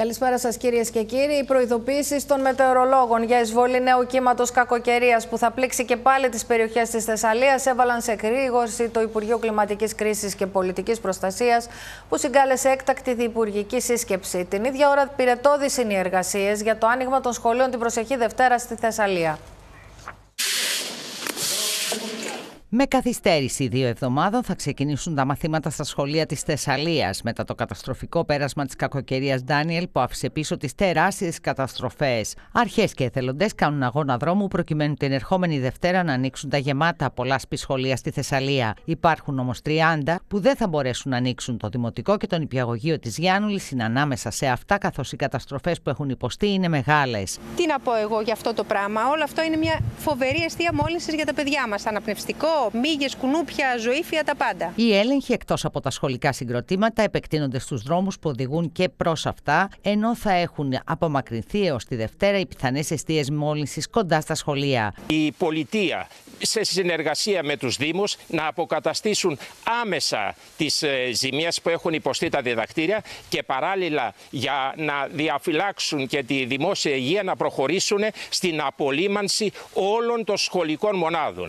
Καλησπέρα σας κυρίες και κύριοι. Οι προειδοποιήσεις των μετεωρολόγων για εισβολή νέου κύματος κακοκαιρίας που θα πλήξει και πάλι τις περιοχές της Θεσσαλίας έβαλαν σε εκρήγορση το Υπουργείο Κλιματικής Κρίσης και Πολιτικής Προστασίας, που συγκάλεσε έκτακτη διυπουργική σύσκεψη. Την ίδια ώρα πυρετώδεις είναι οι εργασίες για το άνοιγμα των σχολείων την προσεχή Δευτέρα στη Θεσσαλία. Με καθυστέρηση 2 εβδομάδων θα ξεκινήσουν τα μαθήματα στα σχολεία της Θεσσαλίας μετά το καταστροφικό πέρασμα της κακοκαιρίας Ντάνιελ που άφησε πίσω τις τεράστιες καταστροφές. Αρχές και εθελοντές κάνουν αγώνα δρόμου προκειμένου την ερχόμενη Δευτέρα να ανοίξουν τα γεμάτα πολλά σχολεία στη Θεσσαλία. Υπάρχουν όμως 30 που δεν θα μπορέσουν να ανοίξουν. Το Δημοτικό και το Νηπιαγωγείο της Γιάννουλης είναι ανάμεσα σε αυτά, καθώς οι καταστροφές που έχουν υποστεί είναι μεγάλες. Τι να πω εγώ για αυτό το πράγμα? Όλο αυτό είναι μια φοβερή αιστεία μόλυνσης για τα παιδιά μας. Αναπνευστικό, μύγες, κουνούπια, ζωήφια, τα πάντα. Οι έλεγχοι εκτός από τα σχολικά συγκροτήματα επεκτείνονται στους δρόμους που οδηγούν και προς αυτά, ενώ θα έχουν απομακρυνθεί έως τη Δευτέρα οι πιθανές αιστείες μόλυνσης κοντά στα σχολεία. Η πολιτεία, σε συνεργασία με τους Δήμους, να αποκαταστήσουν άμεσα τις ζημίες που έχουν υποστεί τα διδακτήρια και παράλληλα για να διαφυλάξουν και τη δημόσια υγεία να προχωρήσουν στην απολύμανση όλων των σχολικών μονάδων.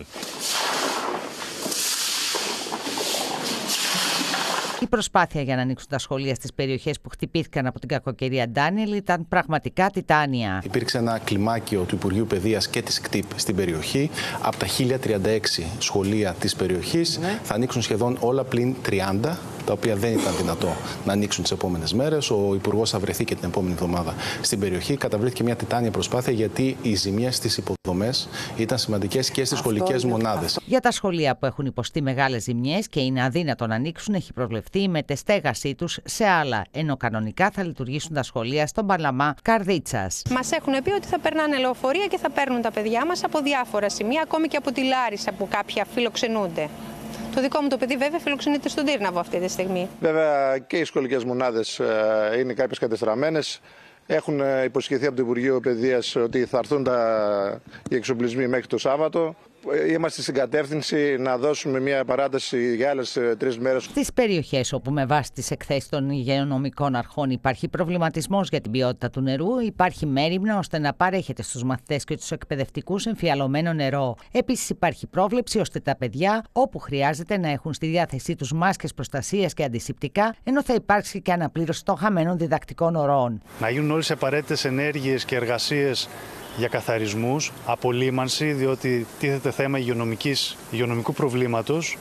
Η προσπάθεια για να ανοίξουν τα σχολεία στις περιοχές που χτυπήθηκαν από την κακοκαιρία Ντάνιελ ήταν πραγματικά τιτάνια. Υπήρξε ένα κλιμάκιο του Υπουργείου Παιδείας και της ΚΤΙΠ στην περιοχή. Από τα 1036 σχολεία της περιοχής θα ανοίξουν σχεδόν όλα πλην 30, τα οποία δεν ήταν δυνατό να ανοίξουν τις επόμενες μέρες. Ο Υπουργός θα βρεθεί και την επόμενη εβδομάδα στην περιοχή. Καταβλήθηκε μια τιτάνια προσπάθεια γιατί οι ζημιές στις υποδομές ήταν σημαντικές και στις σχολικές μονάδες. Για τα σχολεία που έχουν υποστεί μεγάλες ζημιές και είναι αδύνατο να ανοίξουν, έχει προβλεφθεί η μετεστέγασή τους σε άλλα, ενώ κανονικά θα λειτουργήσουν τα σχολεία στον Παλαμά Καρδίτσας. Μας έχουν πει ότι θα περνάνε λεωφορεία και θα παίρνουν τα παιδιά μας από διάφορα σημεία, ακόμη και από τη Λάρισα που κάποια φιλοξενούνται. Το δικό μου το παιδί βέβαια φιλοξενείται στον Τύρναβο αυτή τη στιγμή. Βέβαια και οι σχολικές μονάδες είναι κάποιες κατεστραμμένες. Έχουν υποσχεθεί από το Υπουργείο Παιδείας ότι θα έρθουν οι εξοπλισμοί μέχρι το Σάββατο. Είμαστε στην κατεύθυνση να δώσουμε μια παράταση για άλλες 3 μέρες. Στις περιοχές όπου με βάση τις εκθέσεις των υγειονομικών αρχών υπάρχει προβληματισμός για την ποιότητα του νερού, υπάρχει μέριμνα ώστε να παρέχεται στους μαθητές και τους εκπαιδευτικούς εμφιαλωμένο νερό. Επίσης υπάρχει πρόβλεψη ώστε τα παιδιά όπου χρειάζεται να έχουν στη διάθεσή τους μάσκες προστασίας και αντισηπτικά, ενώ θα υπάρξει και αναπλήρωση των χαμένων διδακτικών ωρών. Να γίνουν όλες οι απαραίτητες ενέργειες και εργασίες για καθαρισμούς, απολύμανση, διότι τίθεται θέμα υγειονομικού προβλήματος,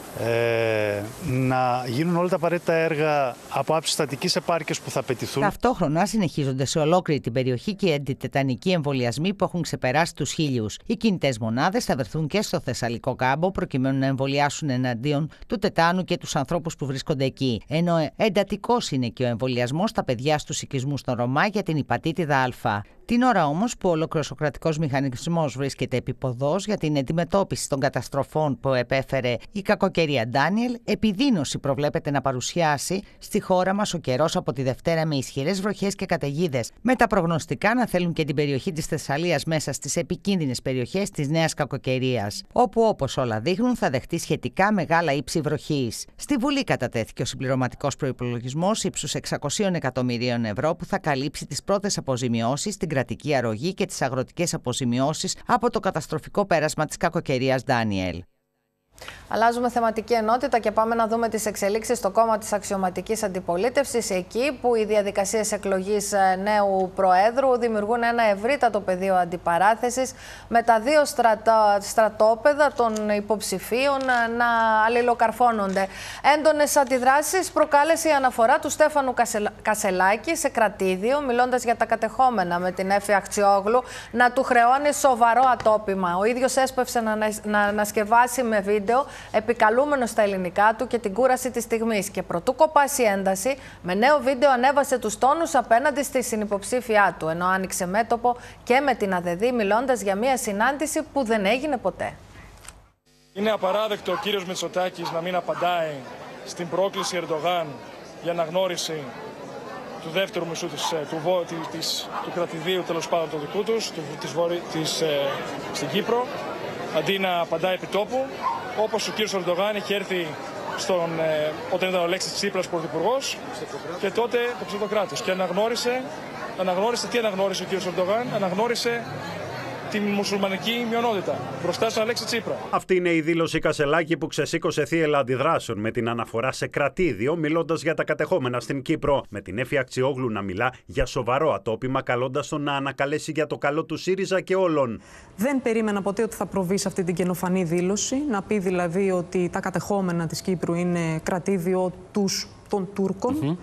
να γίνουν όλα τα απαραίτητα έργα από άψη στατικής επάρκειας που θα απαιτηθούν. Ταυτόχρονα συνεχίζονται σε ολόκληρη την περιοχή και οι αντιτετανικοί εμβολιασμοί που έχουν ξεπεράσει τους 1000. Οι κινητές μονάδες θα βρεθούν και στο Θεσσαλικό κάμπο προκειμένου να εμβολιάσουν εναντίον του τετάνου και τους ανθρώπους που βρίσκονται εκεί. Ενώ εντατικός είναι και ο εμβολιασμός στα παιδιά στους οικισμούς των Ρωμά για την υπατήτηδα Α. Την ώρα όμως που ολόκληρος ο κρατικός μηχανισμός βρίσκεται επίποδος για την αντιμετώπιση των καταστροφών που επέφερε η κακοκαιρία Ντάνιελ, επιδείνωση προβλέπεται να παρουσιάσει στη χώρα μας ο καιρός από τη Δευτέρα με ισχυρές βροχές και καταιγίδες, με τα προγνωστικά να θέλουν και την περιοχή της Θεσσαλίας μέσα στις επικίνδυνες περιοχές της νέας κακοκαιρίας, όπου όπως όλα δείχνουν θα δεχτεί σχετικά μεγάλα ύψη βροχής. Στη Βουλή κατατέθηκε ο συμπληρωματικός προϋπολογισμός ύψους 600 εκατομμυρίων ευρώ που θα καλύψει τις πρώτες αποζημιώσεις, την κρατική αρρωγή και τις αγροτικές αποζημιώσεις από το καταστροφικό πέρασμα της κακοκαιρίας Ντάνιελ. Αλλάζουμε θεματική ενότητα και πάμε να δούμε τις εξελίξεις στο κόμμα της αξιωματικής αντιπολίτευσης, εκεί που οι διαδικασίες εκλογής νέου Προέδρου δημιουργούν ένα ευρύτατο πεδίο αντιπαράθεσης με τα 2 στρατόπεδα των υποψηφίων να αλληλοκαρφώνονται. Έντονες αντιδράσεις προκάλεσε η αναφορά του Στέφανου Κασελάκη σε κρατήδιο, μιλώντας για τα κατεχόμενα, με την Έφη Αχτσιόγλου να του χρεώνει σοβαρό ατόπιμα. Ο ίδιος έσπευσε να ανασκευάσει με βίντεο επικαλούμενο στα ελληνικά του και την κούραση της στιγμής, και προτού κοπάσει ένταση, με νέο βίντεο ανέβασε τους τόνους απέναντι στη συνυποψήφιά του, ενώ άνοιξε μέτωπο και με την ΑΔΕΔΗ, μιλώντας για μια συνάντηση που δεν έγινε ποτέ. Είναι απαράδεκτο ο κύριος Μητσοτάκης να μην απαντάει στην πρόκληση Ερντογάν για αναγνώριση του δεύτερου μισού του κρατηδίου, τέλος πάντων του δικού τους, στην Κύπρο, αντί να απαντάει επί τόπου, όπως ο κύριος Ερντογάν είχε έρθει όταν ήταν ο Αλέξης Τσίπρας πρωθυπουργός και τότε το ψευδοκράτος, και αναγνώρισε Τι αναγνώρισε ο κ. Ερντογάν? Αναγνώρισε την μουσουλμανική μειονότητα μπροστά στον Αλέξη Τσίπρα. Αυτή είναι η δήλωση Κασελάκη που ξεσήκωσε θύελλα αντιδράσεων με την αναφορά σε κρατήδιο, μιλώντας για τα κατεχόμενα στην Κύπρο. Με την Έφη Αξιόγλου να μιλά για σοβαρό ατόπιμα, καλώντας τον να ανακαλέσει για το καλό του ΣΥΡΙΖΑ και όλων. Δεν περίμενα ποτέ ότι θα προβεί σε αυτή την καινοφανή δήλωση, να πει δηλαδή ότι τα κατεχόμενα της Κύπρου είναι κρατήδιο των Τούρκων.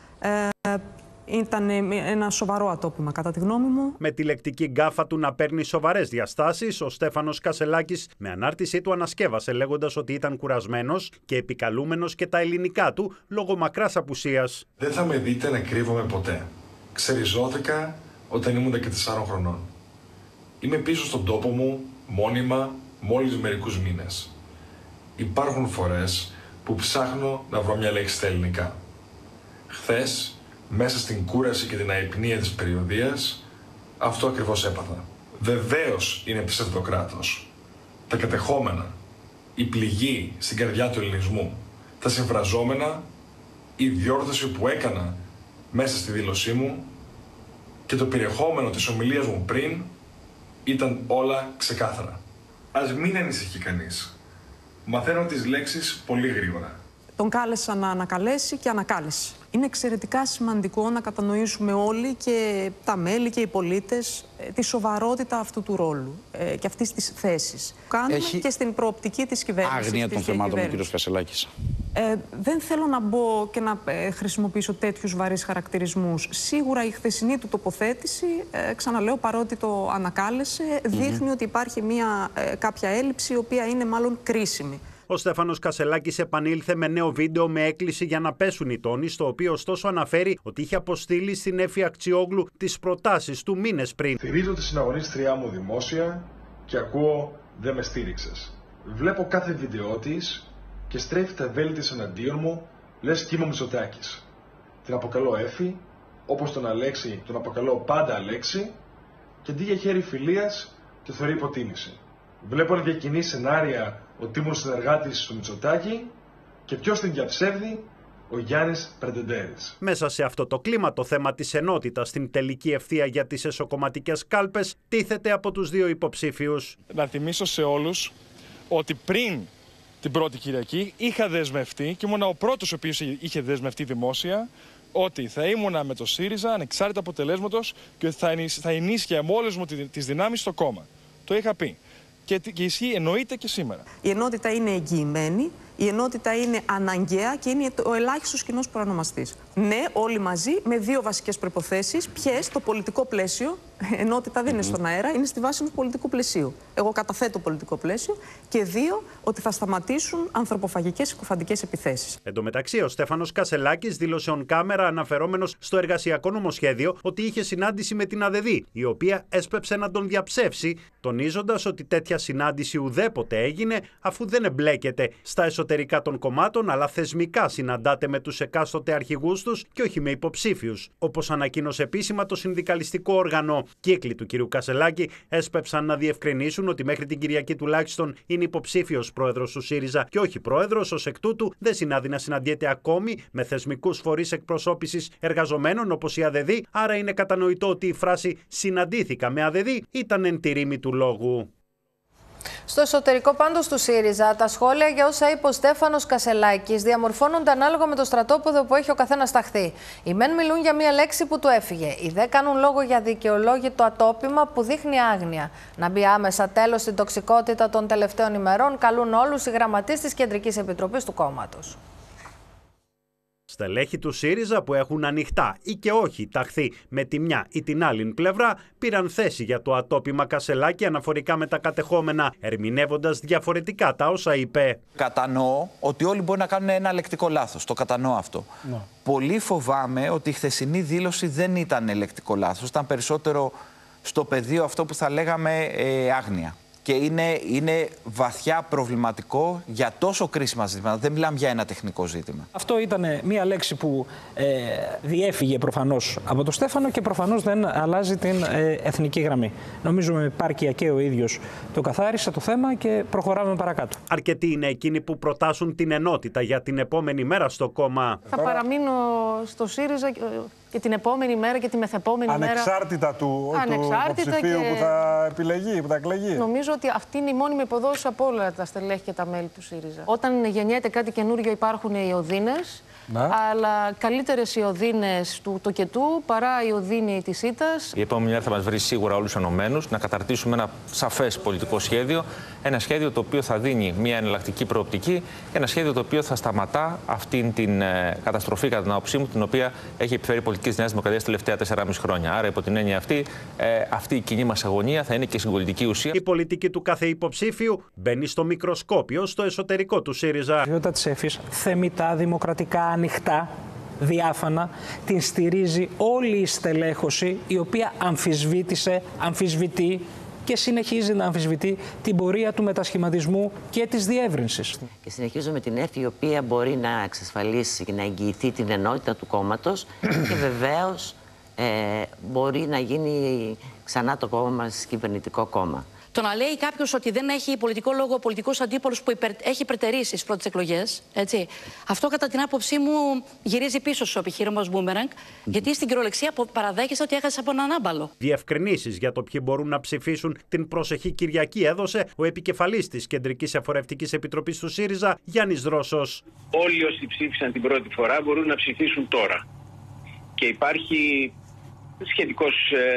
Ήταν ένα σοβαρό ατόπιμα, κατά τη γνώμη μου. Με τη λεκτική γκάφα του να παίρνει σοβαρές διαστάσεις, ο Στέφανος Κασελάκης με ανάρτησή του ανασκεύασε, λέγοντας ότι ήταν κουρασμένος και επικαλούμενος και τα ελληνικά του λόγω μακράς απουσίας. Δεν θα με δείτε να κρύβομαι ποτέ. Ξεριζώθηκα όταν ήμουν 14 χρονών. Είμαι πίσω στον τόπο μου, μόνιμα, μόλις μερικούς μήνες. Υπάρχουν φορές που ψάχνω να βρω μια λέξη στα ελληνικά. Χθες, μέσα στην κούραση και την αϊπνία της περιοδίας, αυτό ακριβώς έπαθα. Βεβαίως είναι ψευδοκράτος. Τα κατεχόμενα, η πληγή στην καρδιά του ελληνισμού, τα συμφραζόμενα, η διόρθωση που έκανα μέσα στη δήλωσή μου και το περιεχόμενο της ομιλίας μου πριν ήταν όλα ξεκάθαρα. Ας μην ανησυχεί κανείς. Μαθαίνω τις λέξεις πολύ γρήγορα. Τον κάλεσα να ανακαλέσει και ανακάλεσε. Είναι εξαιρετικά σημαντικό να κατανοήσουμε όλοι, και τα μέλη και οι πολίτες, τη σοβαρότητα αυτού του ρόλου και αυτής της θέσης. Κάνουμε και στην προοπτική της κυβέρνησης. Άγνοια των θεμάτων ο κ. Κασελάκης. Δεν θέλω να μπω και να χρησιμοποιήσω τέτοιους βαρύς χαρακτηρισμούς. Σίγουρα η χθεσινή του τοποθέτηση, ξαναλέω, παρότι το ανακάλεσε, δείχνει ότι υπάρχει κάποια έλλειψη, η οποία είναι μάλλον κρίσιμη. Ο Στέφανος Κασελάκης επανήλθε με νέο βίντεο με έκκληση για να πέσουν οι τόνοι, στο οποίο ωστόσο αναφέρει ότι είχε αποστείλει στην Έφη Αξιόγλου τις προτάσεις του μήνες πριν. Στηρίζω τη συναγωνίστριά μου δημόσια και ακούω «δεν με στήριξες». Βλέπω κάθε βίντεο της και στρέφει τα βέλη της εναντίον μου, λες κι είμαι ο Μητσοτάκης. Την αποκαλώ Έφη, όπως τον Αλέξη τον αποκαλώ πάντα Αλέξη, και αντί για χέρι φιλίας τη θεωρεί υποτίμηση. Βλέπω να διακινεί σενάρια ότι ήμουν συνεργάτης του Μητσοτάκη και ποιος την διαψεύδει? Ο Γιάννης Πρεντεντέρης. Μέσα σε αυτό το κλίμα, το θέμα της ενότητας στην τελική ευθεία για τις εσωκομματικές κάλπες τίθεται από τους δύο υποψήφιους. Να θυμίσω σε όλους ότι πριν την πρώτη Κυριακή είχα δεσμευτεί, και ήμουν ο πρώτος ο οποίος είχε δεσμευτεί δημόσια, ότι θα ήμουνα με το ΣΥΡΙΖΑ ανεξάρτητα αποτελέσματος και ότι θα ενίσχυα με όλες μου τις δυνάμεις στο κόμμα. Το είχα πει. Και ισχύει, εννοείται και σήμερα. Η ενότητα είναι εγγυημένη, η ενότητα είναι αναγκαία και είναι ο ελάχιστος κοινός παρονομαστής. Ναι, όλοι μαζί, με δύο βασικές προϋποθέσεις. Ποιες? Το πολιτικό πλαίσιο. Ενότητα δεν είναι στον αέρα, είναι στη βάση του πολιτικού πλαισίου. Εγώ καταθέτω πολιτικό πλαίσιο. Και δύο, ότι θα σταματήσουν ανθρωποφαγικές συκοφαντικές επιθέσεις. Εν τω μεταξύ, ο Στέφανος Κασελάκης δήλωσε on camera, αναφερόμενος στο εργασιακό νομοσχέδιο, ότι είχε συνάντηση με την ΑΔΔ, η οποία έσπεψε να τον διαψεύσει, τονίζοντας ότι τέτοια συνάντηση ουδέποτε έγινε, αφού δεν εμπλέκεται στα εσωτερικά των κομμάτων, αλλά θεσμικά συναντάται με τους εκάστοτε αρχηγούς τους και όχι με υποψήφιους. Όπως ανακοίνωσε επίσημα το συνδικαλιστικό όργανο. Κύκλοι του κ. Κασελάκη έσπεψαν να διευκρινίσουν ότι μέχρι την Κυριακή τουλάχιστον είναι υποψήφιος πρόεδρος του ΣΥΡΙΖΑ και όχι πρόεδρος, ως εκ τούτου δεν συνάδει να συναντιέται ακόμη με θεσμικούς φορείς εκπροσώπησης εργαζομένων όπως η ΑΔΔ, άρα είναι κατανοητό ότι η φράση «συναντήθηκα με ΑΔΔ» ήταν εν τη ρήμη του λόγου. Στο εσωτερικό πάντως του ΣΥΡΙΖΑ, τα σχόλια για όσα είπε ο Στέφανος Κασελάκης διαμορφώνονται ανάλογα με το στρατόπεδο που έχει ο καθένας ταχθεί. Οι μεν μιλούν για μία λέξη που του έφυγε. Οι δε κάνουν λόγο για δικαιολόγητο ατόπιμα που δείχνει άγνοια. Να μπει άμεσα τέλος στην τοξικότητα των τελευταίων ημερών, καλούν όλους οι γραμματείς της Κεντρικής Επιτροπής του κόμματος. Στελέχοι του ΣΥΡΙΖΑ που έχουν ανοιχτά ή και όχι ταχθεί με τη μια ή την άλλη πλευρά πήραν θέση για το ατόπιμα Κασελάκη αναφορικά με τα κατεχόμενα, ερμηνεύοντας διαφορετικά τα όσα είπε. Κατανοώ ότι όλοι μπορεί να κάνουν ένα λεκτικό λάθος. Το κατανοώ αυτό. Ναι. Πολύ φοβάμαι ότι η χθεσινή δήλωση δεν ήταν λεκτικό λάθος. Ήταν περισσότερο στο πεδίο αυτό που θα λέγαμε άγνοια. Και είναι βαθιά προβληματικό για τόσο κρίσιμα ζητήματα. Δεν μιλάμε για ένα τεχνικό ζήτημα. Αυτό ήταν μια λέξη που διέφυγε προφανώς από τον Στέφανο και προφανώς δεν αλλάζει την εθνική γραμμή. Νομίζω με επάρκεια και ο ίδιος το καθάρισε το θέμα και προχωράμε παρακάτω. Αρκετοί είναι εκείνοι που προτάσουν την ενότητα για την επόμενη μέρα στο κόμμα. Θα παραμείνω στο ΣΥΡΙΖΑ και την επόμενη μέρα και τη μεθεπόμενη ανεξάρτητα μέρα. του υποψηφίου που θα επιλεγεί, που θα εκλεγεί. Νομίζω ότι αυτή είναι η μόνιμη υποδόση από όλα τα στελέχη και τα μέλη του ΣΥΡΙΖΑ. Όταν γεννιέται κάτι καινούριο, υπάρχουν οι οδύνες. Αλλά καλύτερες οι οδύνες του τοκετού παρά η οδύνη της ήττας. Η επόμενη μέρα θα μας βρει σίγουρα όλους ενωμένους να καταρτήσουμε ένα σαφές πολιτικό σχέδιο. Ένα σχέδιο το οποίο θα δίνει μια εναλλακτική προοπτική. Ένα σχέδιο το οποίο θα σταματά αυτήν την καταστροφή, κατά την άποψή μου, την οποία έχει επιφέρει η πολιτική της Νέας Δημοκρατίας τα τελευταία 4,5 χρόνια. Άρα, υπό την έννοια αυτή η κοινή μας αγωνία θα είναι και συγκολητική ουσία. Η πολιτική του κάθε υποψήφιου μπαίνει στο μικροσκόπιο στο εσωτερικό του ΣΥΡΙΖΑ. Η ποιότητα της ΕΦΗΣ, θεμιτά, δημοκρατικά, ανοιχτά, διάφανα, την στηρίζει όλη η στελέχωση, η οποία αμφισβητεί και συνεχίζει να αμφισβητεί την πορεία του μετασχηματισμού και της διεύρυνσης. Και συνεχίζω με την ΕΦΗ, η οποία μπορεί να εξασφαλίσει και να εγγυηθεί την ενότητα του κόμματος και βεβαίως μπορεί να γίνει ξανά το κόμμα μας κυβερνητικό κόμμα. Το να λέει κάποιος ότι δεν έχει πολιτικό λόγο ο πολιτικός αντίπολος που έχει υπερτερήσει στις πρώτες εκλογές, έτσι, αυτό κατά την άποψή μου γυρίζει πίσω στο επιχείρημα ως μπούμεραγκ, γιατί στην κυριολεξία παραδέχεσαι ότι έχασε από έναν άμπαλο. Διευκρινήσεις για το ποιοι μπορούν να ψηφίσουν την προσεχή Κυριακή έδωσε ο επικεφαλής της Κεντρικής Εφορευτικής Επιτροπής του ΣΥΡΙΖΑ, Γιάννης Δρόσος. Όλοι όσοι ψήφισαν την πρώτη φορά μπορούν να ψηφίσουν τώρα. Και υπάρχει σχετικώς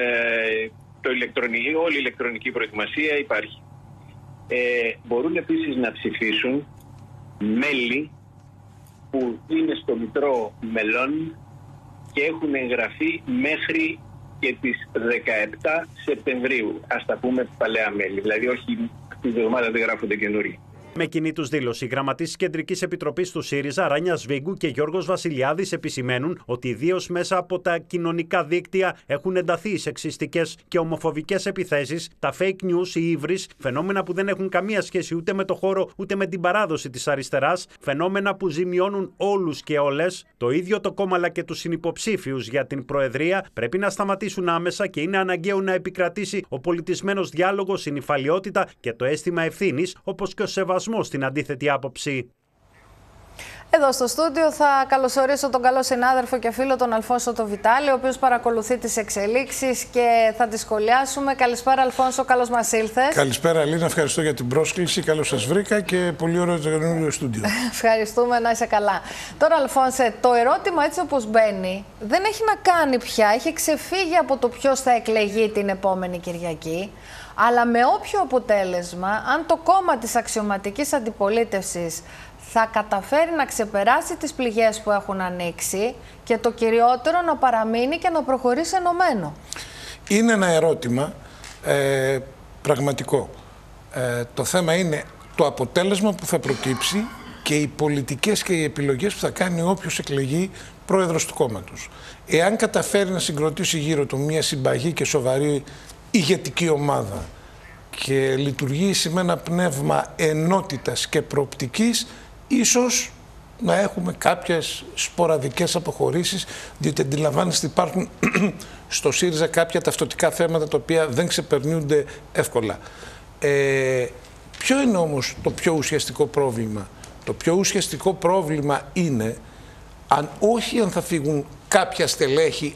όλη η ηλεκτρονική προετοιμασία υπάρχει. Μπορούν επίσης να ψηφίσουν μέλη που είναι στο Μητρό Μελών και έχουν εγγραφεί μέχρι και τις 17 Σεπτεμβρίου. Ας τα πούμε παλαιά μέλη, δηλαδή όχι αυτή τη εβδομάδα δεν γράφονται καινούριοι. Με κοινή τους δήλωση, οι γραμματείς της Κεντρικής Επιτροπής του ΣΥΡΙΖΑ, Ράνια Σβίγκου και Γιώργος Βασιλιάδης, επισημαίνουν ότι ιδίως μέσα από τα κοινωνικά δίκτυα έχουν ενταθεί οι σεξιστικές και ομοφοβικές επιθέσεις, τα fake news, οι ύβρις, φαινόμενα που δεν έχουν καμία σχέση ούτε με το χώρο ούτε με την παράδοση της αριστεράς, φαινόμενα που ζημιώνουν όλους και όλες. Το ίδιο το κόμμα αλλά και τους συνυποψήφιους για την Προεδρία πρέπει να σταματήσουν άμεσα και είναι αναγκαίο να επικρατήσει ο πολιτισμένος διάλογος, η νηφαλιότητα και το αίσθημα ευθύνης, όπως και ο σεβασμός στην αντίθετη άποψη. Εδώ στο στούντιο θα καλωσορίσω τον καλό συνάδελφο και φίλο τον Αλφόνσο τον Βιτάλη, ο οποίος παρακολουθεί τις εξελίξεις και θα τις σχολιάσουμε. Καλησπέρα Αλφόνσο, καλώς μας ήλθες. Καλησπέρα Αλίνα, ευχαριστώ για την πρόσκληση, καλώς σας βρήκα και πολύ ωραίο το καινούριο στούντιο. Ευχαριστούμε, να είσαι καλά. Τώρα Αλφόνσε, το ερώτημα έτσι όπως μπαίνει δεν έχει να κάνει πια, έχει ξεφύγει από το ποιος θα εκλεγεί την επόμενη Κυριακή. Αλλά με όποιο αποτέλεσμα, αν το κόμμα της αξιωματικής αντιπολίτευσης θα καταφέρει να ξεπεράσει τις πληγές που έχουν ανοίξει και το κυριότερο να παραμείνει και να προχωρήσει ενωμένο. Είναι ένα ερώτημα πραγματικό. Το θέμα είναι το αποτέλεσμα που θα προκύψει και οι πολιτικές και οι επιλογές που θα κάνει όποιος εκλεγεί πρόεδρος του κόμματος. Εάν καταφέρει να συγκροτήσει γύρω του μια συμπαγή και σοβαρή ηγετική ομάδα και λειτουργήσει με ένα πνεύμα ενότητας και προοπτικής, ίσως να έχουμε κάποιες σποραδικές αποχωρήσεις, διότι αντιλαμβάνεστε υπάρχουν στο ΣΥΡΙΖΑ κάποια ταυτοτικά θέματα τα οποία δεν ξεπερνούνται εύκολα. Ποιο είναι όμως το πιο ουσιαστικό πρόβλημα? Το πιο ουσιαστικό πρόβλημα είναι αν θα φύγουν κάποια στελέχη,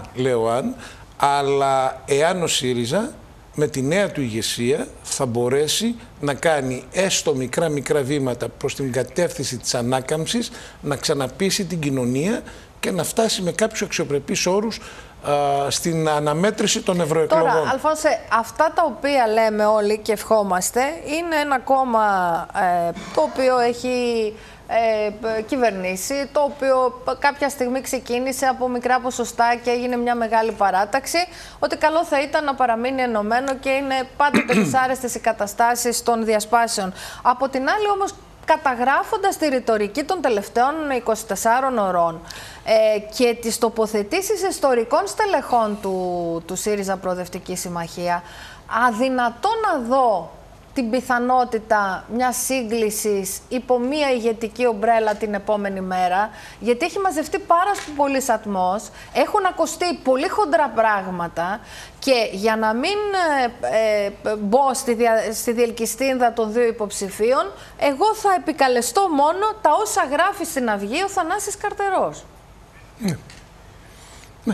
αλλά εάν ο ΣΥΡΙΖΑ με τη νέα του ηγεσία θα μπορέσει να κάνει έστω μικρά βήματα προς την κατεύθυνση της ανάκαμψης, να ξαναπείσει την κοινωνία και να φτάσει με κάποιους αξιοπρεπείς όρους στην αναμέτρηση των ευρωεκλογών. Τώρα, Αλφόνσε, αυτά τα οποία λέμε όλοι και ευχόμαστε είναι ένα κόμμα το οποίο έχει κυβερνήσει, το οποίο κάποια στιγμή ξεκίνησε από μικρά ποσοστά και έγινε μια μεγάλη παράταξη, ότι καλό θα ήταν να παραμείνει ενωμένο και είναι πάντοτε δυσάρεστες οι καταστάσεις των διασπάσεων. Από την άλλη όμως, καταγράφοντας τη ρητορική των τελευταίων 24 ωρών και τις τοποθετήσεις ιστορικών στελεχών του ΣΥΡΙΖΑ Προοδευτική Συμμαχία, αδυνατό να δω την πιθανότητα μιας σύγκλησης υπό μια ηγετική ομπρέλα την επόμενη μέρα, γιατί έχει μαζευτεί πάρα πολύς ατμός, έχουν ακουστεί πολύ χοντρά πράγματα και για να μην μπω στη διελκυστίνδα των δύο υποψηφίων, εγώ θα επικαλεστώ μόνο τα όσα γράφει στην Αυγή ο Θανάσης Καρτερός.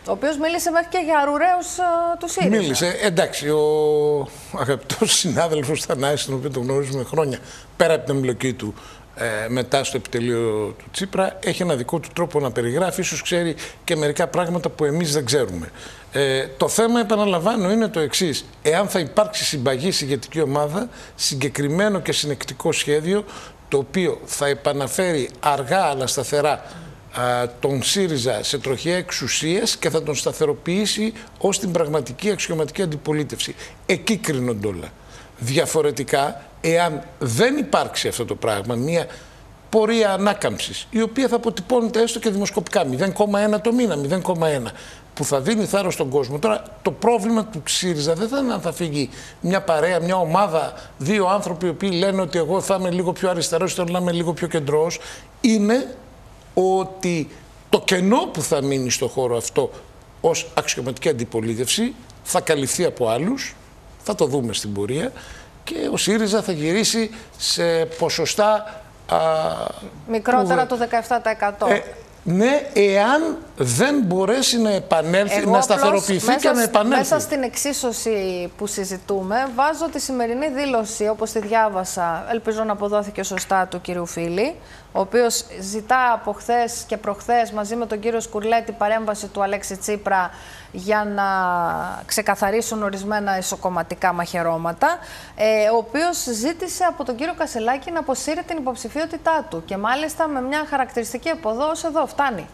Ο οποίος μίλησε μέχρι και για αρουραίους του ΣΥΡΙΖΑ. Μίλησε. Εντάξει, ο αγαπητός συνάδελφος Θανάσης, τον οποίο τον γνωρίζουμε χρόνια, πέρα από την εμπλοκή του μετά στο επιτελείο του Τσίπρα, έχει ένα δικό του τρόπο να περιγράφει, ίσως ξέρει και μερικά πράγματα που εμείς δεν ξέρουμε. Το θέμα, επαναλαμβάνω, είναι το εξής. Εάν θα υπάρξει συμπαγής ηγετική ομάδα, συγκεκριμένο και συνεκτικό σχέδιο, το οποίο θα επαναφέρει αργά αλλά σταθερά τον ΣΥΡΙΖΑ σε τροχιά εξουσίας και θα τον σταθεροποιήσει ως την πραγματική αξιωματική αντιπολίτευση. Εκεί κρίνονται όλα. Διαφορετικά, εάν δεν υπάρξει αυτό το πράγμα, μια πορεία ανάκαμψης, η οποία θα αποτυπώνεται έστω και δημοσκοπικά, 0,1 το μήνα, 0,1, που θα δίνει θάρρος στον κόσμο. Τώρα, το πρόβλημα του ΣΥΡΙΖΑ δεν θα είναι αν θα φύγει μια παρέα, μια ομάδα, δύο άνθρωποι οι οποίοι λένε ότι εγώ θα είμαι λίγο πιο αριστερός, θέλω να είμαι λίγο πιο κεντρός. Είναι ότι το κενό που θα μείνει στο χώρο αυτό ως αξιωματική αντιπολίτευση θα καλυφθεί από άλλους, θα το δούμε στην πορεία, και ο ΣΥΡΙΖΑ θα γυρίσει σε ποσοστά μικρότερα του 17%. Ναι, εάν δεν μπορέσει να επανέλθει, να σταθεροποιηθεί και να επανέλθει. Μέσα στην εξίσωση που συζητούμε, βάζω τη σημερινή δήλωση, όπως τη διάβασα, ελπίζω να αποδόθηκε σωστά, του κυρίου Φίλη, ο οποίος ζητά από χθες και προχθές μαζί με τον κύριο Σκουρλέτη παρέμβαση του Αλέξη Τσίπρα για να ξεκαθαρίσουν ορισμένα ισοκομματικά μαχαιρώματα, ο οποίος ζήτησε από τον κύριο Κασελάκη να αποσύρει την υποψηφιότητά του και μάλιστα με μια χαρακτηριστική εποδός εδώ φτάνει.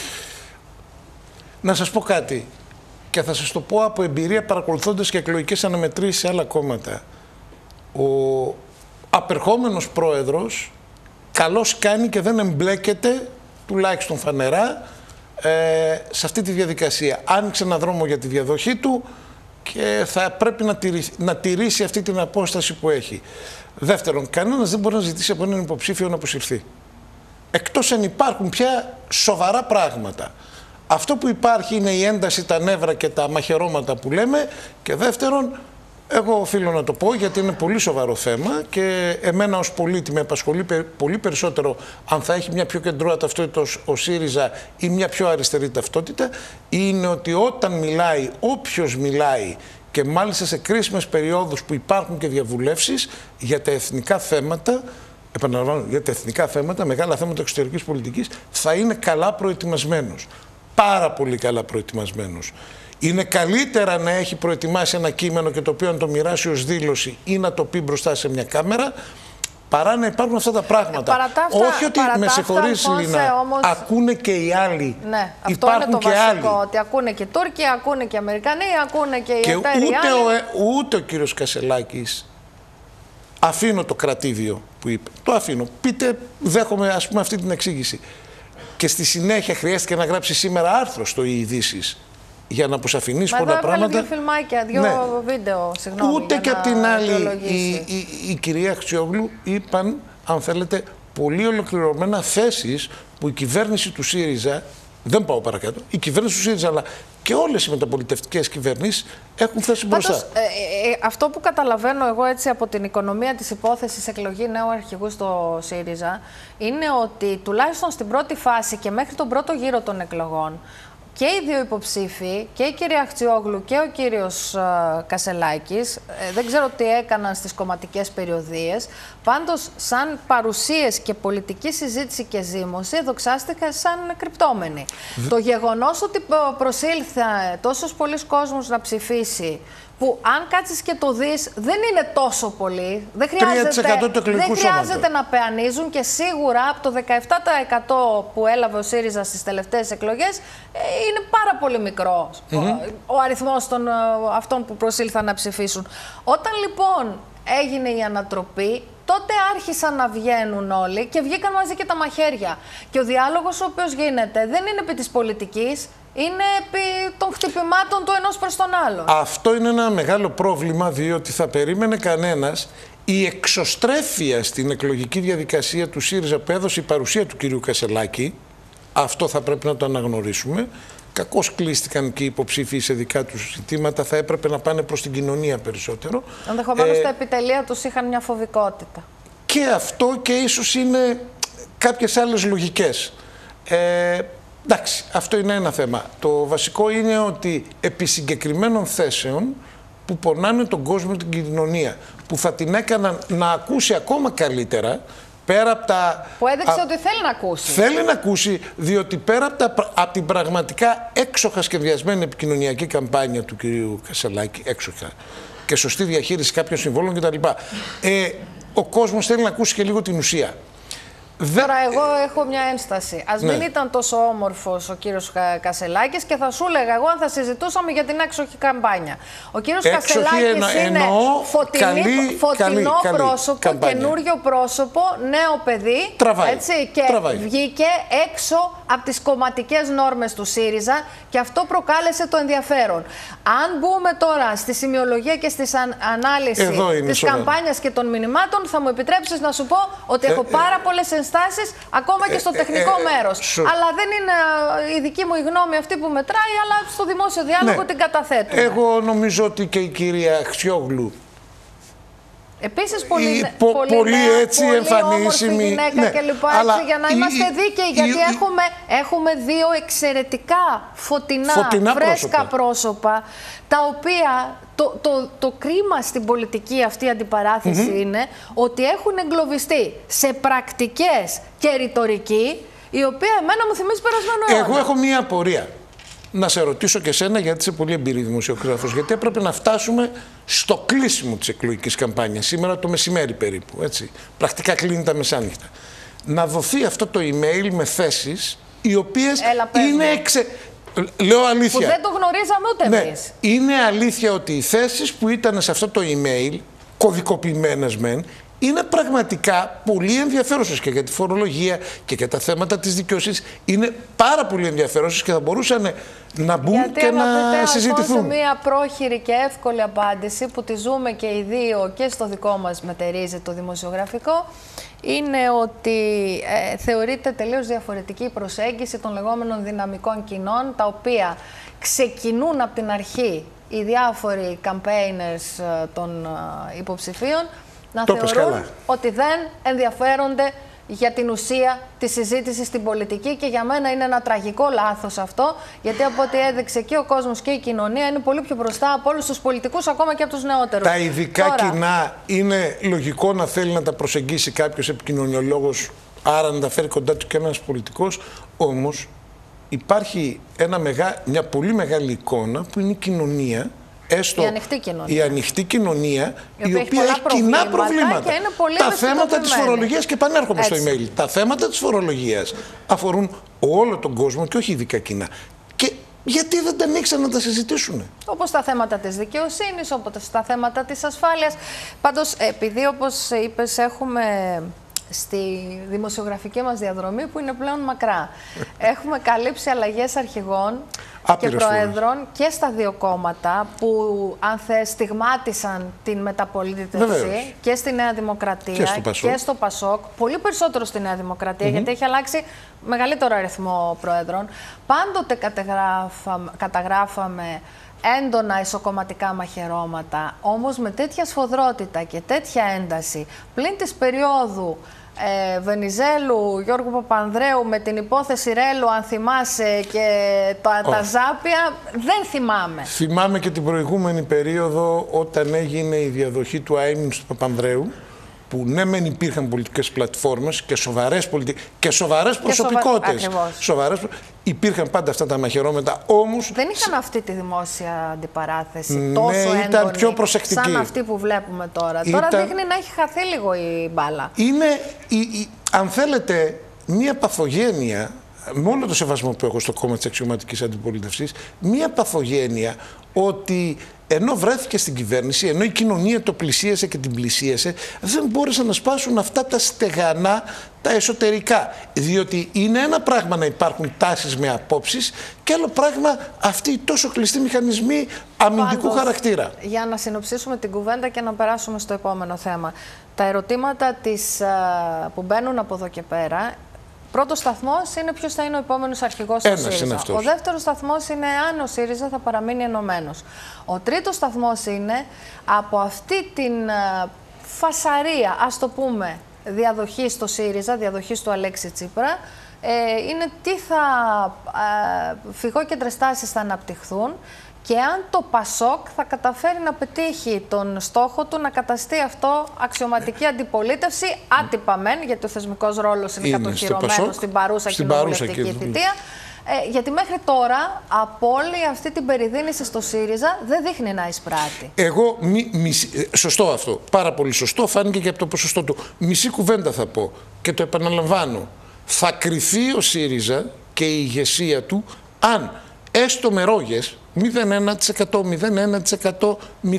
Να σας πω κάτι, και θα σας το πω από εμπειρία παρακολουθώντας και εκλογικές αναμετρήσεις σε άλλα κόμματα. Ο απερχόμενος πρόεδρος καλώς κάνει και δεν εμπλέκεται, τουλάχιστον φανερά, σε αυτή τη διαδικασία. Άνοιξε ένα δρόμο για τη διαδοχή του και θα πρέπει να τηρήσει αυτή την απόσταση που έχει. Δεύτερον, κανένας δεν μπορεί να ζητήσει από έναν υποψήφιο να αποσυρθεί. Εκτός αν υπάρχουν πια σοβαρά πράγματα. Αυτό που υπάρχει είναι η ένταση, τα νεύρα και τα μαχαιρώματα που λέμε. Και δεύτερον, εγώ οφείλω να το πω γιατί είναι πολύ σοβαρό θέμα και εμένα ως πολίτη με απασχολεί πολύ περισσότερο αν θα έχει μια πιο κεντρώα ταυτότητα ο ΣΥΡΙΖΑ ή μια πιο αριστερή ταυτότητα, είναι ότι όταν μιλάει, όποιος μιλάει, και μάλιστα σε κρίσιμες περιόδους που υπάρχουν και διαβουλεύσεις για τα εθνικά θέματα, επαναλαμβάνω, για τα εθνικά θέματα, μεγάλα θέματα εξωτερικής πολιτικής, θα είναι καλά προετοιμασμένος. Πάρα πολύ καλά προετοιμασμένος. Είναι καλύτερα να έχει προετοιμάσει ένα κείμενο και το οποίο να το μοιράσει ως δήλωση ή να το πει μπροστά σε μια κάμερα, παρά να υπάρχουν αυτά τα πράγματα. Όχι ότι, με συγχωρείς Λίνα, όμως ακούνε και οι άλλοι. Ναι, αυτό υπάρχουν είναι το βασικό, ότι ακούνε και Τούρκοι, ακούνε και Αμερικανοί, ακούνε και οι εταίροι άλλοι. Ούτε ο κύριος Κασελάκης, αφήνω το κρατήδιο που είπε, το αφήνω. Πείτε, δέχομαι ας πούμε αυτή την εξήγηση. Και στη συνέχεια χρειάστηκε να γράψει σήμερα άρθρο στο Ειδήσεις για να αποσαφηνίσει πολλά πράγματα. Δύο φιλμάκια, δύο βίντεο, συγγνώμη. Ούτε και απ' την άλλη η κυρία Αξιόγλου είπαν, αν θέλετε, πολύ ολοκληρωμένα θέσεις που η κυβέρνηση του ΣΥΡΙΖΑ, δεν πάω παρακάτω, η κυβέρνηση του ΣΥΡΙΖΑ αλλά και όλες οι μεταπολιτευτικές κυβερνήσεις έχουν θέσει μπροστά. Πάντως, αυτό που καταλαβαίνω εγώ έτσι από την οικονομία της υπόθεσης εκλογή νέου αρχηγού στο ΣΥΡΙΖΑ είναι ότι τουλάχιστον στην πρώτη φάση και μέχρι τον πρώτο γύρο των εκλογών και οι δύο υποψήφοι, και η κυρία Αξιόγλου και ο κύριος Κασελάκης, δεν ξέρω τι έκαναν στις κομματικές περιοδίες, πάντως σαν παρουσίες και πολιτική συζήτηση και ζήμωση δοξάστηκαν σαν κρυπτόμενοι. Το γεγονός ότι προσήλθε τόσος πολλής κόσμος να ψηφίσει, που αν κάτσεις και το δεις δεν είναι τόσο πολύ, δεν χρειάζεται να πεανίζουν και σίγουρα από το 17% που έλαβε ο ΣΥΡΙΖΑ στις τελευταίες εκλογές είναι πάρα πολύ μικρός ο αριθμός των αυτών που προσήλθαν να ψηφίσουν. Όταν λοιπόν έγινε η ανατροπή, τότε άρχισαν να βγαίνουν όλοι και βγήκαν μαζί και τα μαχαίρια. Και ο διάλογος ο οποίος γίνεται δεν είναι επί της πολιτικής, είναι επί των χτυπημάτων του ενός προς τον άλλον. Αυτό είναι ένα μεγάλο πρόβλημα, διότι θα περίμενε κανένας η εξωστρέφεια στην εκλογική διαδικασία του ΣΥΡΙΖΑ που έδωσε η παρουσία του κυρίου Κασελάκη. Αυτό θα πρέπει να το αναγνωρίσουμε. Κακώς κλείστηκαν και οι υποψήφοι σε δικά τους ζητήματα, θα έπρεπε να πάνε προς την κοινωνία περισσότερο. Ενδεχομένως τα επιτελεία τους είχαν μια φοβικότητα. Και αυτό και ίσως είναι κάποιες άλλες λογικές. Εντάξει, αυτό είναι ένα θέμα. Το βασικό είναι ότι επί συγκεκριμένων θέσεων που πονάνε τον κόσμο, την κοινωνία, που θα την έκαναν να ακούσει ακόμα καλύτερα, πέρα από τα... Που έδειξε ότι θέλει να ακούσει. Θέλει να ακούσει, διότι πέρα από την πραγματικά έξοχα σχεδιασμένη επικοινωνιακή καμπάνια του κυρίου Κασελάκη, έξοχα, και σωστή διαχείριση κάποιων συμβόλων κτλ. Ο κόσμος θέλει να ακούσει και λίγο την ουσία. Τώρα εγώ έχω μια ένσταση. Ας μην ήταν τόσο όμορφος ο κύριος Κασελάκης και θα σου έλεγα εγώ αν θα συζητούσαμε για την έξοχη καμπάνια. Ο κύριος Κασελάκης είναι φωτεινό πρόσωπο, καινούριο πρόσωπο, νέο παιδί. Τραβάει. Έτσι, και βγήκε έξω από τις κομματικές νόρμες του ΣΥΡΙΖΑ και αυτό προκάλεσε το ενδιαφέρον. Αν μπούμε τώρα στη σημειολογία και στη ανάλυση της καμπάνιας και των μηνυμάτων, θα μου επιτρέψεις να σου πω ότι έχω πάρα πολλές ενστάσεις ακόμα και στο τεχνικό μέρος. Αλλά δεν είναι η δική μου η γνώμη αυτή που μετράει, αλλά στο δημόσιο διάλογο την καταθέτουμε. Εγώ νομίζω ότι και η κυρία Αξιόγλου, επίσης πολύ έτσι εμφανίσιμη γυναίκα κλπ. Για να είμαστε δίκαιοι, γιατί έχουμε δύο εξαιρετικά φωτεινά φρέσκα πρόσωπα, τα οποία το κρίμα στην πολιτική αυτή αντιπαράθεση είναι ότι έχουν εγκλωβιστεί σε πρακτικές και ρητορική, η οποία εμένα μου θυμίζει περασμένο αιώνα. Εγώ έχω μία απορία. Να σε ρωτήσω και σένα, γιατί είσαι πολύ εμπειρή δημοσιογράφος, γιατί έπρεπε να φτάσουμε στο κλείσιμο της εκλογικής καμπάνιας, σήμερα το μεσημέρι περίπου, έτσι. Πρακτικά κλείνει τα μεσάνυχτα. Να δοθεί αυτό το email με θέσεις, οι οποίες είναι λέω αλήθεια. Που δεν το γνωρίζαμε ούτε εμείς. Είναι αλήθεια ότι οι θέσεις που ήταν σε αυτό το email, κωδικοποιημένες μεν, είναι πραγματικά πολύ ενδιαφέρουσες και για τη φορολογία και για τα θέματα της δικαιοσύνης. Είναι πάρα πολύ ενδιαφέρουσες και θα μπορούσαν να μπουν και να συζητηθούν. Σε μια πρόχειρη και εύκολη απάντηση που τη ζούμε και οι δύο και στο δικό μας μετερίζει το δημοσιογραφικό, είναι ότι θεωρείται τελείως διαφορετική η προσέγγιση των λεγόμενων δυναμικών κοινών, τα οποία ξεκινούν από την αρχή οι διάφοροι campaigners των υποψηφίων να θεωρούν ότι δεν ενδιαφέρονται για την ουσία της συζήτησης στην πολιτική, και για μένα είναι ένα τραγικό λάθος αυτό, γιατί από ό,τι έδειξε και ο κόσμος και η κοινωνία είναι πολύ πιο μπροστά από όλους τους πολιτικούς, ακόμα και από τους νεότερους. Τα ειδικά κοινά είναι λογικό να θέλει να τα προσεγγίσει κάποιος επικοινωνιολόγος, άρα να τα φέρει κοντά του και ένας πολιτικός, όμως υπάρχει μια πολύ μεγάλη εικόνα που είναι η κοινωνία, η ανοιχτή κοινωνία, η οποία έχει κοινά προβλήματα. Τα θέματα της φορολογίας, και επανέρχομαι στο email, τα θέματα της φορολογίας αφορούν όλο τον κόσμο και όχι ειδικά κοινά. Και γιατί δεν τα ανοίξαν να τα συζητήσουν? Όπως τα θέματα της δικαιοσύνης, όπως τα θέματα της ασφάλειας. Πάντως, επειδή όπως είπες έχουμε στη δημοσιογραφική μας διαδρομή που είναι πλέον μακρά, έχουμε καλύψει αλλαγές αρχηγών και προέδρων και στα δύο κόμματα που, αν θες, στιγμάτισαν την μεταπολίτευση και στη Νέα Δημοκρατία και στο Πασόκ, πολύ περισσότερο στη Νέα Δημοκρατία, γιατί έχει αλλάξει μεγαλύτερο αριθμό προέδρων. Πάντοτε καταγράφαμε έντονα ισοκομματικά μαχαιρώματα, όμως με τέτοια σφοδρότητα και τέτοια ένταση, πλην της περίοδου Βενιζέλου, Γιώργου Παπανδρέου με την υπόθεση Ρέλου, αν θυμάσαι, και τα ζάπια, δεν θυμάμαι. Θυμάμαι και την προηγούμενη περίοδο, όταν έγινε η διαδοχή του αείμνηστου του Παπανδρέου, που ναι μεν υπήρχαν πολιτικές πλατφόρμες και σοβαρές προσωπικότητες. Υπήρχαν πάντα αυτά τα μαχαιρώματα, όμως... Δεν είχαν αυτή τη δημόσια αντιπαράθεση τόσο έντονη, ήταν πιο προσεκτική, σαν αυτή που βλέπουμε τώρα. Τώρα δείχνει να έχει χαθεί λίγο η μπάλα. Είναι, αν θέλετε, μία παθογένεια, με όλο το σεβασμό που έχω στο κόμμα της αξιωματικής αντιπολίτευσης, μία παθογένεια ότι ενώ βρέθηκε στην κυβέρνηση, ενώ η κοινωνία το πλησίασε και την πλησίασε, δεν μπόρεσαν να σπάσουν αυτά τα στεγανά, τα εσωτερικά. Διότι είναι ένα πράγμα να υπάρχουν τάσεις με απόψεις και άλλο πράγμα αυτοί οι τόσο κλειστοί μηχανισμοί αμυντικού χαρακτήρα. Για να συνοψίσουμε την κουβέντα και να περάσουμε στο επόμενο θέμα. Τα ερωτήματα που μπαίνουν από εδώ και πέρα. Πρώτος σταθμός είναι ποιος θα είναι ο επόμενος αρχηγός του ΣΥΡΙΖΑ. Ο δεύτερος σταθμός είναι αν ο ΣΥΡΙΖΑ θα παραμείνει ενωμένος. Ο τρίτος σταθμός είναι από αυτή την φασαρία, ας το πούμε, διαδοχή στο ΣΥΡΙΖΑ, διαδοχή του Αλέξη Τσίπρα, είναι τι φυγόκεντρες τάσεις θα αναπτυχθούν και αν το ΠΑΣΟΚ θα καταφέρει να πετύχει τον στόχο του να καταστεί αυτό αξιωματική αντιπολίτευση, άτυπα μεν, γιατί ο θεσμικός ρόλος είναι κατοχυρωμένος στην παρούσα κοινοβουλευτική θητεία. Γιατί μέχρι τώρα, από όλη αυτή την περιδίνηση στο ΣΥΡΙΖΑ, δεν δείχνει να εισπράττει. Σωστό αυτό. Πάρα πολύ σωστό. Φάνηκε και από το ποσοστό του. Μισή κουβέντα θα πω και το επαναλαμβάνω. Θα κριθεί ο ΣΥΡΙΖΑ και η ηγεσία του αν έστω με ρόγες 0,1%, 0,1%,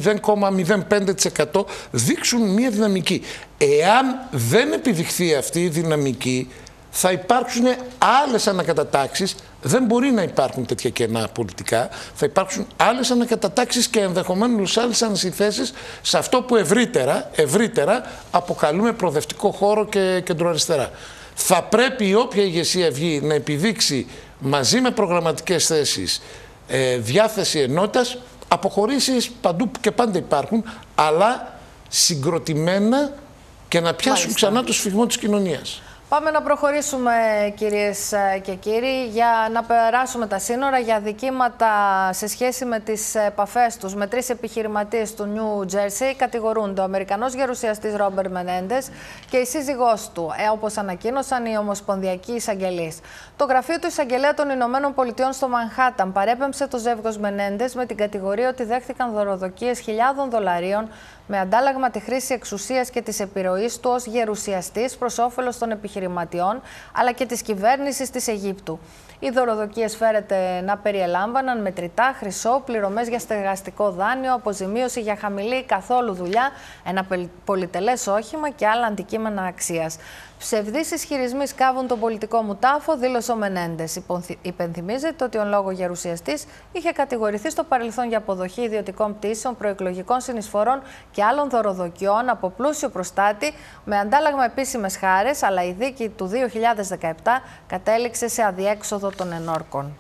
0,05% δείξουν μία δυναμική. Εάν δεν επιδειχθεί αυτή η δυναμική, θα υπάρξουν άλλες ανακατατάξεις. Δεν μπορεί να υπάρχουν τέτοια κενά πολιτικά. Θα υπάρξουν άλλες ανακατατάξεις και ενδεχομένως άλλες ανασυθέσεις σε αυτό που ευρύτερα αποκαλούμε προοδευτικό χώρο και κεντροαριστερά. Θα πρέπει η όποια ηγεσία βγει να επιδείξει μαζί με προγραμματικές θέσεις διάθεση ενότητας. Αποχωρήσεις παντού και πάντα υπάρχουν, αλλά συγκροτημένα και να πιάσουν ξανά το σφιγμό της κοινωνίας. Πάμε να προχωρήσουμε, κυρίες και κύριοι, για να περάσουμε τα σύνορα για αδικήματα σε σχέση με τις επαφές τους με 3 επιχειρηματίες του Νιου Τζέρσι. Κατηγορούνται ο Αμερικανός γερουσιαστής Ρόμπερτ Μενέντες και η σύζυγός του, όπως ανακοίνωσαν οι ομοσπονδιακοί εισαγγελείς. Το γραφείο του Εισαγγελέα των Ηνωμένων Πολιτειών στο Μανχάταν παρέπεμψε το ζεύγος Μενέντες με την κατηγορία ότι δέχτηκαν δωροδοκίες χιλιάδων δολαρίων με αντάλλαγμα τη χρήση εξουσίας και της επιρροής του ως γερουσιαστής προς όφελος των επιχειρηματιών αλλά και της κυβέρνησης της Αιγύπτου. Οι δωροδοκίες φέρεται να περιελάμβαναν μετρητά, χρυσό, πληρωμές για στεγαστικό δάνειο, αποζημίωση για χαμηλή καθόλου δουλειά, ένα πολυτελές όχημα και άλλα αντικείμενα αξίας. Ψευδείς ισχυρισμοί σκάβουν τον πολιτικό μου τάφο, δήλωσε ο Μενέντες. Υπενθυμίζεται ότι ο λόγο γερουσιαστής είχε κατηγορηθεί στο παρελθόν για αποδοχή ιδιωτικών πτήσεων, προεκλογικών συνεισφορών και άλλων δωροδοκιών από πλούσιο προστάτη με αντάλλαγμα επίσημες χάρες, αλλά η δίκη του 2017 κατέληξε σε αδιέξοδο των ενόρκων.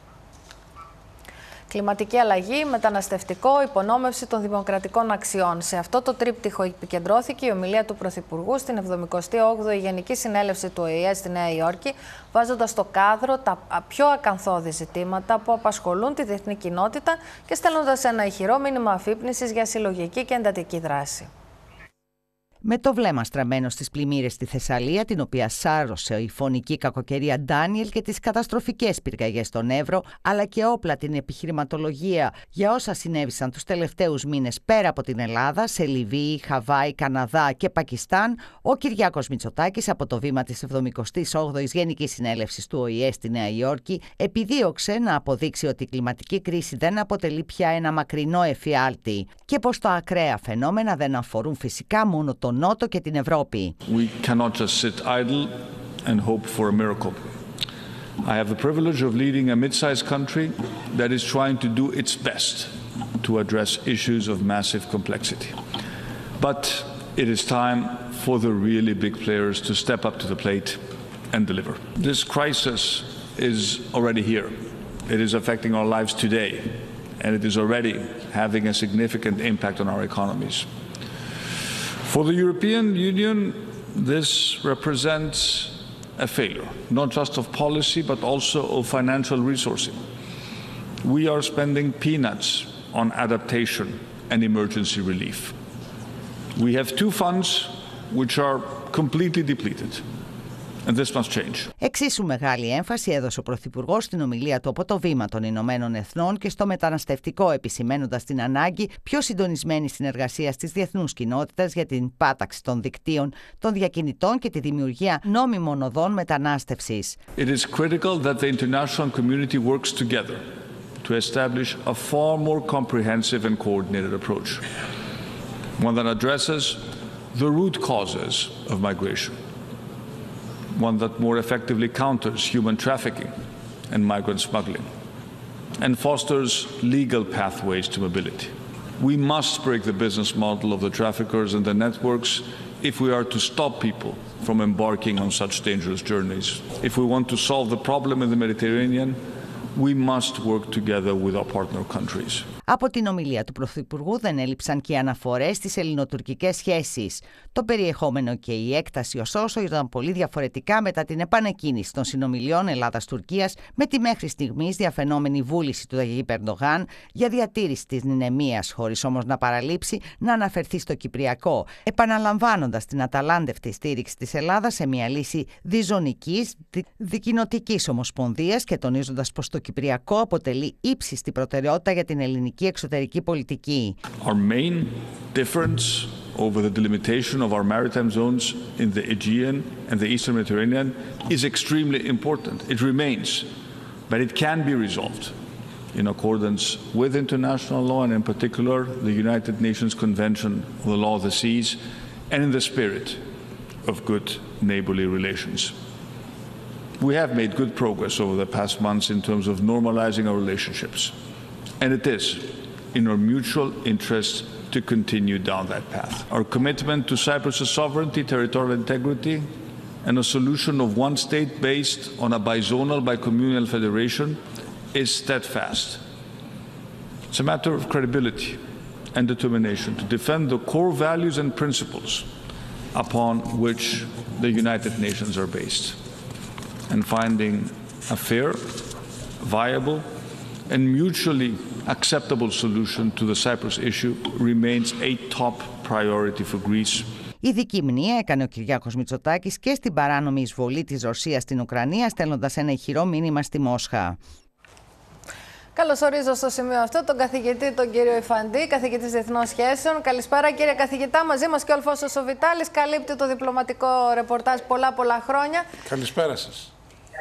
Κλιματική αλλαγή, μεταναστευτικό, υπονόμευση των δημοκρατικών αξιών. Σε αυτό το τρίπτυχο επικεντρώθηκε η ομιλία του Πρωθυπουργού στην 78η Γενική Συνέλευση του ΟΗΕ στη Νέα Υόρκη, βάζοντας στο κάδρο τα πιο ακαθόδη ζητήματα που απασχολούν τη διεθνή κοινότητα και στέλνοντας ένα ηχηρό μήνυμα αφύπνισης για συλλογική και εντατική δράση. Με το βλέμμα στραμμένο στις πλημμύρες στη Θεσσαλία, την οποία σάρωσε η φωνική κακοκαιρία Ντάνιελ και τις καταστροφικές πυρκαγιές στον Εύρο, αλλά και όπλα την επιχειρηματολογία για όσα συνέβησαν τους τελευταίους μήνες πέρα από την Ελλάδα, σε Λιβύη, Χαβάη, Καναδά και Πακιστάν, ο Κυριάκος Μητσοτάκης από το βήμα της 78ης Γενικής Συνέλευσης του ΟΗΕ στη Νέα Υόρκη επιδίωξε να αποδείξει ότι η κλιματική κρίση δεν αποτελεί πια ένα μακρινό εφιάλτη και πως τα ακραία φαινόμενα δεν αφορούν φυσικά μόνο τον Νότο και την Ευρώπη. We cannot just sit idle and hope for a miracle. I have the privilege of leading a mid-sized country that is trying to do its best to address issues of massive complexity. But it is time for the really big players to step up to the plate and deliver. This crisis is already here. It is affecting our lives today, and it is already having a significant impact on our economies. For the European Union, this represents a failure, not just of policy, but also of financial resourcing. We are spending peanuts on adaptation and emergency relief. We have 2 funds which are completely depleted. And this must change. Εξίσου μεγάλη έμφαση έδωσε ο Πρωθυπουργός στην ομιλία του από το βήμα των Ηνωμένων Εθνών και στο μεταναστευτικό, επισημαίνοντας την ανάγκη πιο συντονισμένης συνεργασίας της διεθνούς κοινότητας για την πάταξη των δικτύων των διακινητών και τη δημιουργία νόμιμων οδών μετανάστευσης. It is critical that the international community works together to establish a far more comprehensive and coordinated approach, one that addresses the root causes of migration, one that more effectively counters human trafficking and migrant smuggling, and fosters legal pathways to mobility. We must break the business model of the traffickers and the networks if we are to stop people from embarking on such dangerous journeys. If we want to solve the problem in the Mediterranean, we must work together with our partner countries. Από την ομιλία του Πρωθυπουργού δεν έλειψαν και οι αναφορές στις ελληνοτουρκικές σχέσεις. Το περιεχόμενο και η έκταση ωστόσο ήταν πολύ διαφορετικά μετά την επανεκκίνηση των συνομιλιών Ελλάδας-Τουρκίας με τη μέχρι στιγμής διαφαινόμενη βούληση του Ταγιπ Ερντογάν για διατήρηση της νηνεμίας, χωρίς όμως να παραλείψει να αναφερθεί στο Κυπριακό, επαναλαμβάνοντας την αταλάντευτη στήριξη της Ελλάδας σε μια λύση διζωνικής, δικοινοτικής ομοσπονδίας και τονίζοντας πως το Κυπριακό αποτελεί ύψιστη προτεραιότητα για την ελληνική εξωτερική πολιτική. Our main difference over the delimitation of our maritime zones in the Aegean and the Eastern Mediterranean is extremely important. It remains, but it can be resolved in accordance with international law and in particular the United Nations Convention on the Law of the Seas and in the spirit of good neighborly relations. We have made good progress over the past months in terms of normalizing our relationships, and it is in our mutual interest to continue down that path. Our commitment to Cyprus's sovereignty, territorial integrity, and a solution of one state based on a bizonal, bicommunal federation is steadfast. It's a matter of credibility and determination to defend the core values and principles upon which the United Nations are based, and finding a fair, viable, and mutually acceptable solution to the Cyprus issue remains a top priority for Greece. Ειδική μνήα έκανε ο Κυριάκος Μητσοτάκης και στην παράνομη εισβολή της Ρωσίας στην Ουκρανία, στέλνοντας ένα ηχηρό μήνυμα στη Μόσχα. Καλωσορίζω στο σημείο αυτό τον καθηγητή, τον κύριο Ιφαντή, καθηγητής Διεθνών Σχέσεων. Καλησπέρα κύριε καθηγητά, μαζί μας και ο Αλφόνσος ο Βιτάλης, καλύπτει το διπλωματικό ρεπορτάζ πολλά χρόνια. Καλησπέρα σας.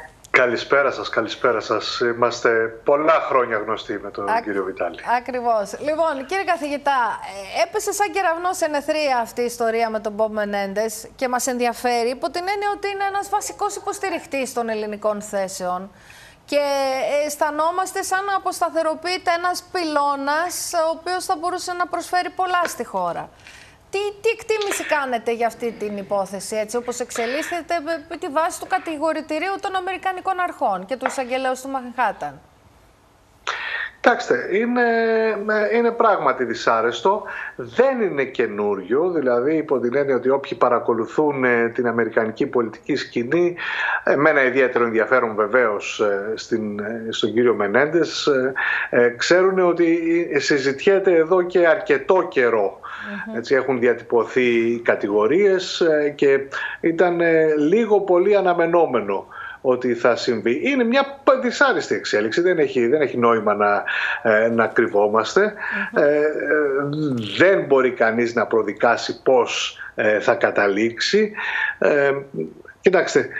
Καλησπέρα σας. Είμαστε πολλά χρόνια γνωστοί με τον κύριο Βιτάλη. Ακριβώς. Λοιπόν, κύριε καθηγητά, έπεσε σαν κεραυνό σε νεθρία αυτή η ιστορία με τον Μπομπ Μενέντες και μας ενδιαφέρει υπό την έννοια ότι είναι ένας βασικός υποστηριχτής των ελληνικών θέσεων και αισθανόμαστε σαν να αποσταθεροποιείται ένας πυλώνας ο οποίος θα μπορούσε να προσφέρει πολλά στη χώρα. Τι εκτίμηση κάνετε για αυτή την υπόθεση, έτσι όπως εξελίσσεται με τη βάση του κατηγορητηρίου των Αμερικανικών αρχών και του εισαγγελέου του Μανχάταν? Κοιτάξτε, είναι πράγματι δυσάρεστο, δεν είναι καινούριο, δηλαδή υπό την έννοια ότι όποιοι παρακολουθούν την αμερικανική πολιτική σκηνή, με ένα ιδιαίτερο ενδιαφέρον βεβαίως στον κύριο Μενέντες, ξέρουν ότι συζητιέται εδώ και αρκετό καιρό. Έτσι, έχουν διατυπωθεί κατηγορίες και ήταν λίγο πολύ αναμενόμενο ότι θα συμβεί. Είναι μια δυσάρεστη εξέλιξη, δεν έχει νόημα να κρυβόμαστε. Δεν μπορεί κανείς να προδικάσει πώς θα καταλήξει. Κοιτάξτε,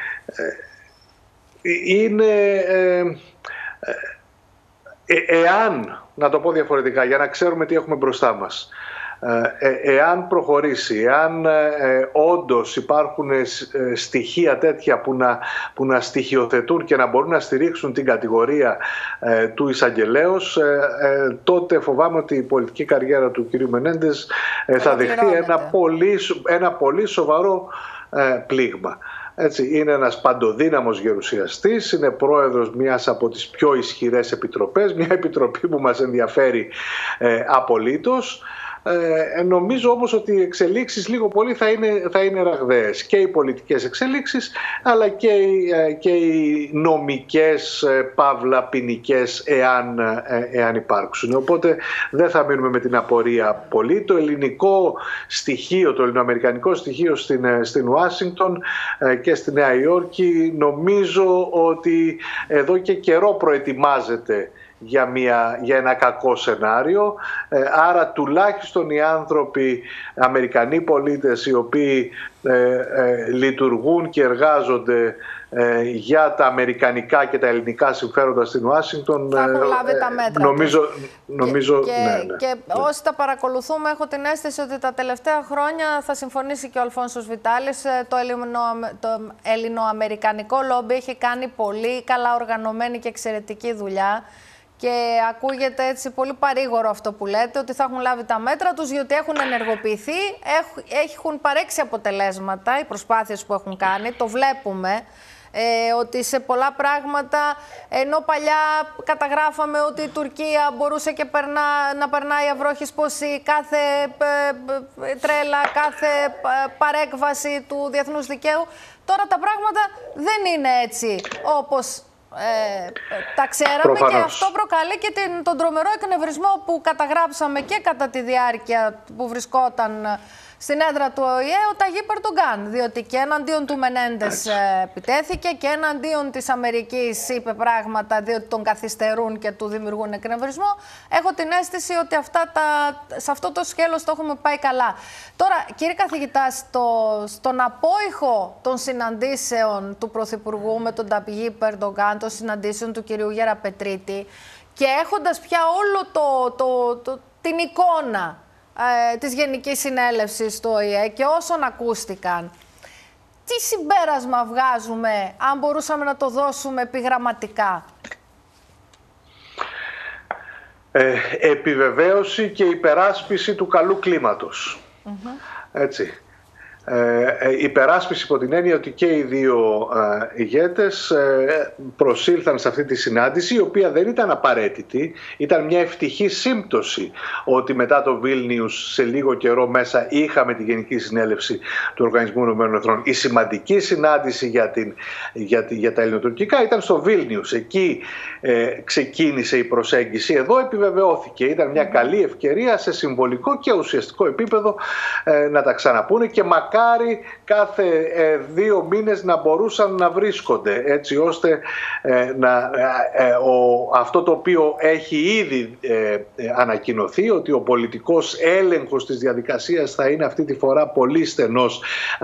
εάν, να το πω διαφορετικά, για να ξέρουμε τι έχουμε μπροστά μας, εάν προχωρήσει, εάν όντως υπάρχουν στοιχεία τέτοια που να στοιχειοθετούν και να μπορούν να στηρίξουν την κατηγορία του εισαγγελέως, τότε φοβάμαι ότι η πολιτική καριέρα του κ. Μενέντες θα δεχθεί ένα πολύ σοβαρό πλήγμα. Έτσι, είναι ένας παντοδύναμος γερουσιαστής, είναι πρόεδρος μιας από τις πιο ισχυρές επιτροπές, μια επιτροπή που μας ενδιαφέρει απολύτως. Νομίζω όμως ότι οι εξελίξεις λίγο πολύ θα είναι ραγδαίες, και οι πολιτικές εξελίξεις αλλά και οι νομικές παύλα ποινικές εάν υπάρξουν. Οπότε δεν θα μείνουμε με την απορία πολύ. Το ελληνικό στοιχείο, το ελληνοαμερικανικό στοιχείο στην Ουάσιγκτον και στη Νέα Υόρκη νομίζω ότι εδώ και καιρό προετοιμάζεται για ένα κακό σενάριο. Άρα τουλάχιστον οι άνθρωποι, Αμερικανοί πολίτες, οι οποίοι λειτουργούν και εργάζονται για τα αμερικανικά και τα ελληνικά συμφέροντα στην Ουάσιγκτον, θα έχουν λάβει τα μέτρα. Νομίζω και όσοι τα παρακολουθούμε, έχω την αίσθηση ότι τα τελευταία χρόνια, θα συμφωνήσει και ο Αλφόνσος Βιτάλης, το ελληνοαμερικανικό λόμπι έχει κάνει πολύ καλά οργανωμένη και εξαιρετική δουλειά. Και ακούγεται έτσι πολύ παρήγορο αυτό που λέτε, ότι θα έχουν λάβει τα μέτρα τους, διότι έχουν ενεργοποιηθεί, έχουν παρέξει αποτελέσματα οι προσπάθειες που έχουν κάνει, το βλέπουμε. ότι σε πολλά πράγματα, ενώ παλιά καταγράφαμε ότι η Τουρκία μπορούσε και να περνάει αυρόχισποση κάθε τρέλα, κάθε παρέκβαση του διεθνούς δικαίου, τώρα τα πράγματα δεν είναι έτσι όπως τα ξέραμε. Προφανώς. Και αυτό προκαλεί και τον τρομερό εκνευρισμό που καταγράψαμε και κατά τη διάρκεια που βρισκόταν στην έδρα του ΟΗΕ ο Ταγίπ Ερντογκάν, διότι και εναντίον του Μενέντες επιτέθηκε και εναντίον της Αμερικής είπε πράγματα διότι τον καθυστερούν και του δημιουργούν εκνευρισμό. Έχω την αίσθηση ότι σε αυτό το σκέλος το έχουμε πάει καλά. Τώρα, κύριε καθηγητά, στον απόϊχο των συναντήσεων του Πρωθυπουργού με τον Ταγίπ Ερντογκάν, των συναντήσεων του κυρίου Γεραπετρίτη και έχοντας πια όλο την εικόνα της Γενικής Συνέλευσης του ΟΗΕ και όσων ακούστηκαν, τι συμπέρασμα βγάζουμε, αν μπορούσαμε να το δώσουμε επιγραμματικά? Επιβεβαίωση και υπεράσπιση του καλού κλίματος. Έτσι. Υπεράσπιση υπό την έννοια ότι και οι δύο ηγέτες προσήλθαν σε αυτή τη συνάντηση, η οποία δεν ήταν απαραίτητη, ήταν μια ευτυχή σύμπτωση ότι μετά το Βίλνιους σε λίγο καιρό μέσα είχαμε τη Γενική Συνέλευση του Οργανισμού Ηνωμένων Εθνών. Η σημαντική συνάντηση για τα ελληνοτουρκικά ήταν στο Βίλνιους. Εκεί ξεκίνησε η προσέγγιση, εδώ επιβεβαιώθηκε. Ήταν μια καλή ευκαιρία σε συμβολικό και ουσιαστικό επίπεδο να τα ξαναπούνε και μακάρι κάθε 2 μήνες να μπορούσαν να βρίσκονται, έτσι ώστε αυτό το οποίο έχει ήδη ανακοινωθεί, ότι ο πολιτικός έλεγχος της διαδικασίας θα είναι αυτή τη φορά πολύ στενός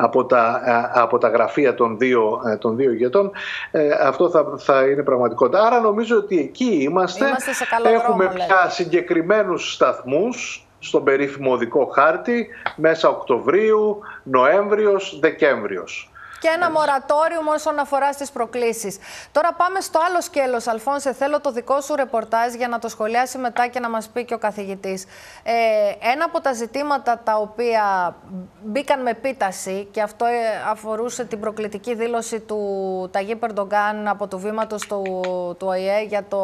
από τα γραφεία των δύο ηγετών, αυτό θα είναι πραγματικότητα. Άρα νομίζω ότι εκεί είμαστε σε καλό έχουμε δρόμο, πια συγκεκριμένους σταθμούς στον περίφημο οδικό χάρτη, μέσα Οκτωβρίου, Νοέμβριος, Δεκέμβριος. Και ένα μορατόριο όσον αφορά στις προκλήσεις. Τώρα πάμε στο άλλο σκέλος, Αλφόνσε. Θέλω το δικό σου ρεπορτάζ για να το σχολιάσει μετά και να μας πει και ο καθηγητής. Ένα από τα ζητήματα τα οποία μπήκαν με επίταση, και αυτό αφορούσε την προκλητική δήλωση του Ταγίπ Ερντογκάν από του βήματος του ΟΗΕ για το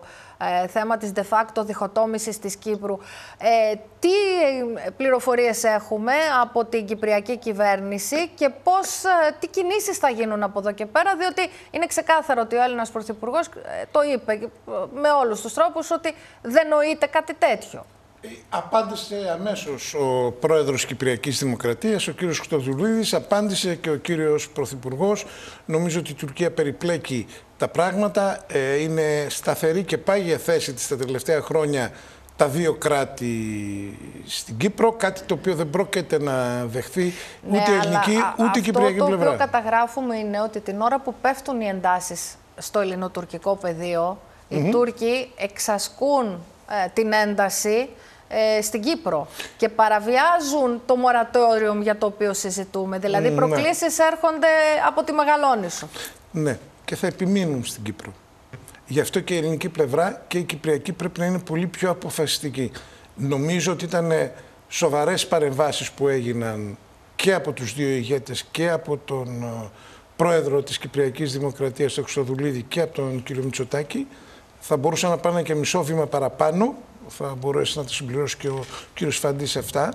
θέμα της de facto διχοτόμησης της Κύπρου. Τι πληροφορίες έχουμε από την κυπριακή κυβέρνηση και τι κινήσεις θα γίνουν από εδώ και πέρα, διότι είναι ξεκάθαρο ότι ο Έλληνας Πρωθυπουργός το είπε με όλους τους τρόπους ότι δεν νοείται κάτι τέτοιο. Απάντησε αμέσως ο πρόεδρος Κυπριακής Δημοκρατίας, ο κύριος Χριστοδουλίδης, απάντησε και ο κύριος Πρωθυπουργός. Νομίζω ότι η Τουρκία περιπλέκει τα πράγματα, είναι σταθερή και πάγια θέση της τα τελευταία χρόνια τα δύο κράτη στην Κύπρο, κάτι το οποίο δεν πρόκειται να δεχθεί ούτε η ελληνική ούτε η κυπριακή πλευρά. Αυτό το οποίο καταγράφουμε είναι ότι την ώρα που πέφτουν οι εντάσεις στο ελληνοτουρκικό πεδίο, οι Τούρκοι εξασκούν την ένταση στην Κύπρο και παραβιάζουν το μορατόριο για το οποίο συζητούμε. Δηλαδή οι προκλήσεις έρχονται από τη Μεγαλόνισσο. Ναι, και θα επιμείνουν στην Κύπρο. Γι' αυτό και η ελληνική πλευρά και η κυπριακή πρέπει να είναι πολύ πιο αποφασιστική. Νομίζω ότι ήταν σοβαρές παρεμβάσεις που έγιναν και από τους δύο ηγέτες και από τον πρόεδρο της Κυπριακής Δημοκρατίας, τον Χριστοδουλίδη, και από τον κύριο Μητσοτάκη. Θα μπορούσαν να πάνε και μισό βήμα παραπάνω. Θα μπορέσει να το συμπληρώσει και ο κύριος Φαντής αυτά,